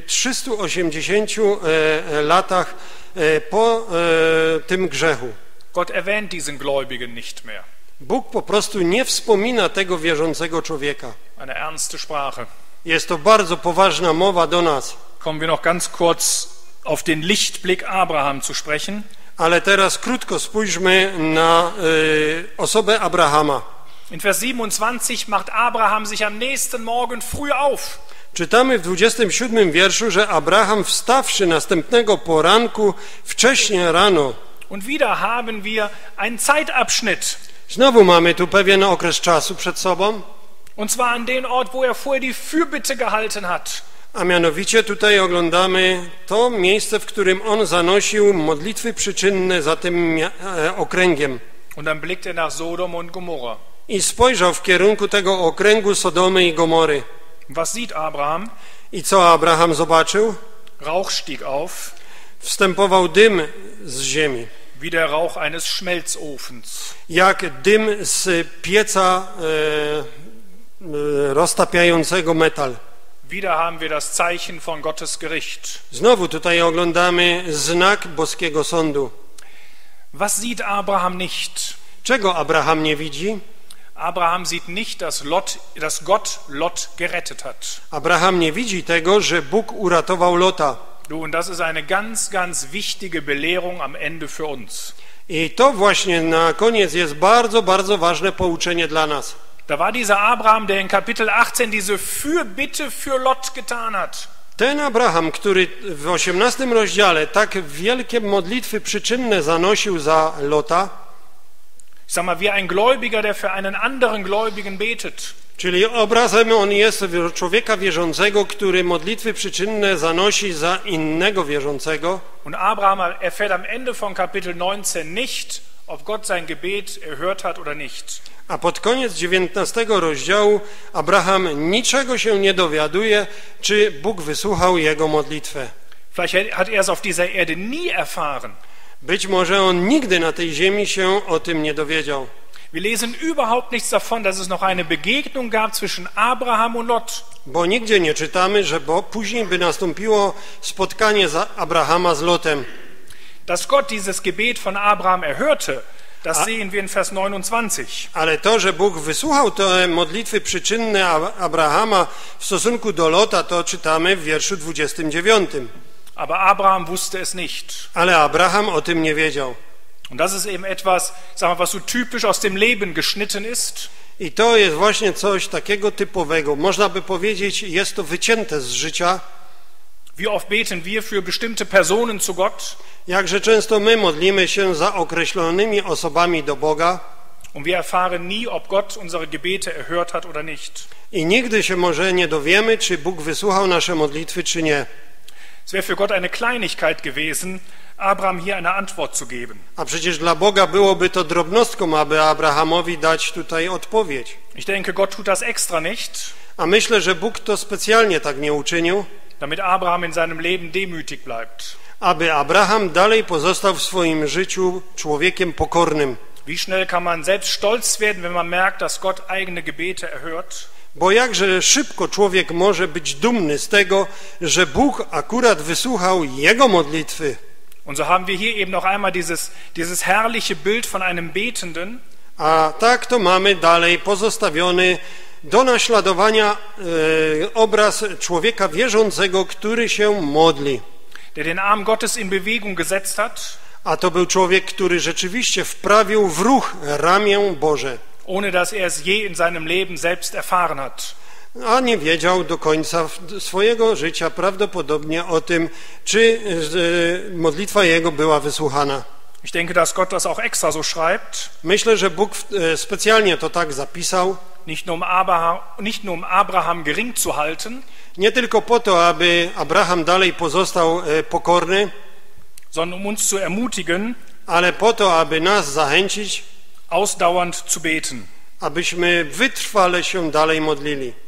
380 latach po tym grzechu. Gott erwähnt diesen Gläubigen nicht mehr. Bóg po prostu nie wspomina tego wierzącego człowieka. Eine ernste Sprache. Jest to bardzo poważna mowa do nas. Kommen wir noch ganz kurz auf den Lichtblick Abraham zu sprechen. Ale teraz krótko spójrzmy na osobę Abrahama. In Vers 27 macht Abraham sich am nächsten Morgen früh auf. Czytamy w 27 wierszu, że Abraham wstawszy następnego poranku wcześnie rano. Und wieder haben wir einen Zeitabschnitt. Znowu mamy tu pewien okres czasu przed sobą. Und zwar an den Ort, wo er vorher die Fürbitte gehalten hat. A mianowicie tutaj oglądamy to miejsce, w którym on zanosił modlitwy przyczynne za tym okręgiem. Und dann blickt er nach Sodom und Gomorra. I spojrzał w kierunku tego okręgu Sodomy i Gomory. Was sieht Abraham? I co Abraham zobaczył? Rauch stieg auf. Wstępował dym z ziemi. Wie der Rauch eines Schmelzofens. Jak dym z pieca roztapiającego metal. Wieder haben wir das Zeichen von Gottes Gericht. Znowu tutaj oglądamy znak boskiego sądu. Was sieht Abraham nicht? Czego Abraham nie widzi? Abraham sieht nicht, dass Gott Lot gerettet hat. Abraham nie widzi tego, że Bóg uratował Lota. Du, und das ist eine ganz, ganz wichtige Belehrung am Ende für uns. I to właśnie na koniec jest bardzo, bardzo ważne pouczenie dla nas. Da war dieser Abraham, der in Kapitel 18 diese Fürbitte für Lot getan hat. Ten Abraham, który w 18 rozdziale tak wielkie modlitwy przyczynne zanosił za Lota, Ich sag mal, wie ein Gläubiger, der für einen anderen Gläubigen betet. czyli obrazem on jest człowieka wierzącego, który modlitwy przyczynne zanosi za innego wierzącego. Und Abraham erfährt am Ende von Kapitel 19 nicht, ob Gott sein Gebet erhört hat oder nicht. A pod koniec 19 rozdziału Abraham niczego się nie dowiaduje, czy Bóg wysłuchał jego modlitwę. Vielleicht hat er es auf dieser Erde nie erfahren. Być może on nigdy na tej ziemi się o tym nie dowiedział. Wir lesen überhaupt nichts davon, dass es noch eine Begegnung gab zwischen Abraham und Lot. Bo nigdzie nie czytamy, że później by nastąpiło spotkanie Abrahama z Lotem. Dass Gott dieses Gebet von Abraham erhörte, das sehen wir in Vers 29. Ale to, że Bóg wysłuchał te modlitwy przyczynne Abrahama w stosunku do Lota, to czytamy w wierszu 29. Aber Abraham wusste es nicht. Ale Abraham o tym nie wiedział. Und das ist eben etwas, sagen wir, was so typisch aus dem Leben geschnitten ist. I to jest właśnie coś takiego typowego. Można by powiedzieć, jest to wycięte z życia. Wie oft beten wir für bestimmte Personen zu Gott? Jakże często my modlimy się za określonymi osobami do Boga Und wir erfahren nie, ob Gott unsere Gebete erhört hat oder nicht. i nigdy się może nie dowiemy, czy Bóg wysłuchał nasze modlitwy, czy nie. Es wäre für Gott eine Kleinigkeit gewesen, Abraham hier eine Antwort zu geben. A przecież dla Boga byłoby to drobnostką, aby Abrahamowi dać tutaj odpowiedź. Ich denke, Gott tut das extra nicht, A myślę, że Bóg to specjalnie tak nie uczynił, damit Abraham in seinem Leben demütig bleibt. aby Abraham dalej pozostał w swoim życiu człowiekiem pokornym. Wie schnell kann man selbst stolz werden, wenn man merkt, dass Gott eigene Gebete erhört? Bo jakże szybko człowiek może być dumny z tego, że Bóg akurat wysłuchał jego modlitwy. Und so haben wir hier eben noch einmal dieses herrliche Bild von einem Betenden, A tak to mamy dalej pozostawiony do naśladowania obraz człowieka wierzącego, który się modli. der den Arm Gottes in Bewegung gesetzt hat, A to był człowiek, który rzeczywiście wprawił w ruch ramię Boże, ohne dass er es je in seinem Leben selbst erfahren hat. a nie wiedział do końca swojego życia prawdopodobnie o tym, czy modlitwa jego była wysłuchana. Ich denke, dass Gott das auch extra so schreibt, Myślę, że Bóg specjalnie to tak zapisał, nicht nur um Abraham gering zu halten, nie tylko po to, aby Abraham dalej pozostał pokorny, sondern um uns zu ermutigen, ale po to, aby nas zachęcić, ausdauernd zu beten. abyśmy wytrwale się dalej modlili.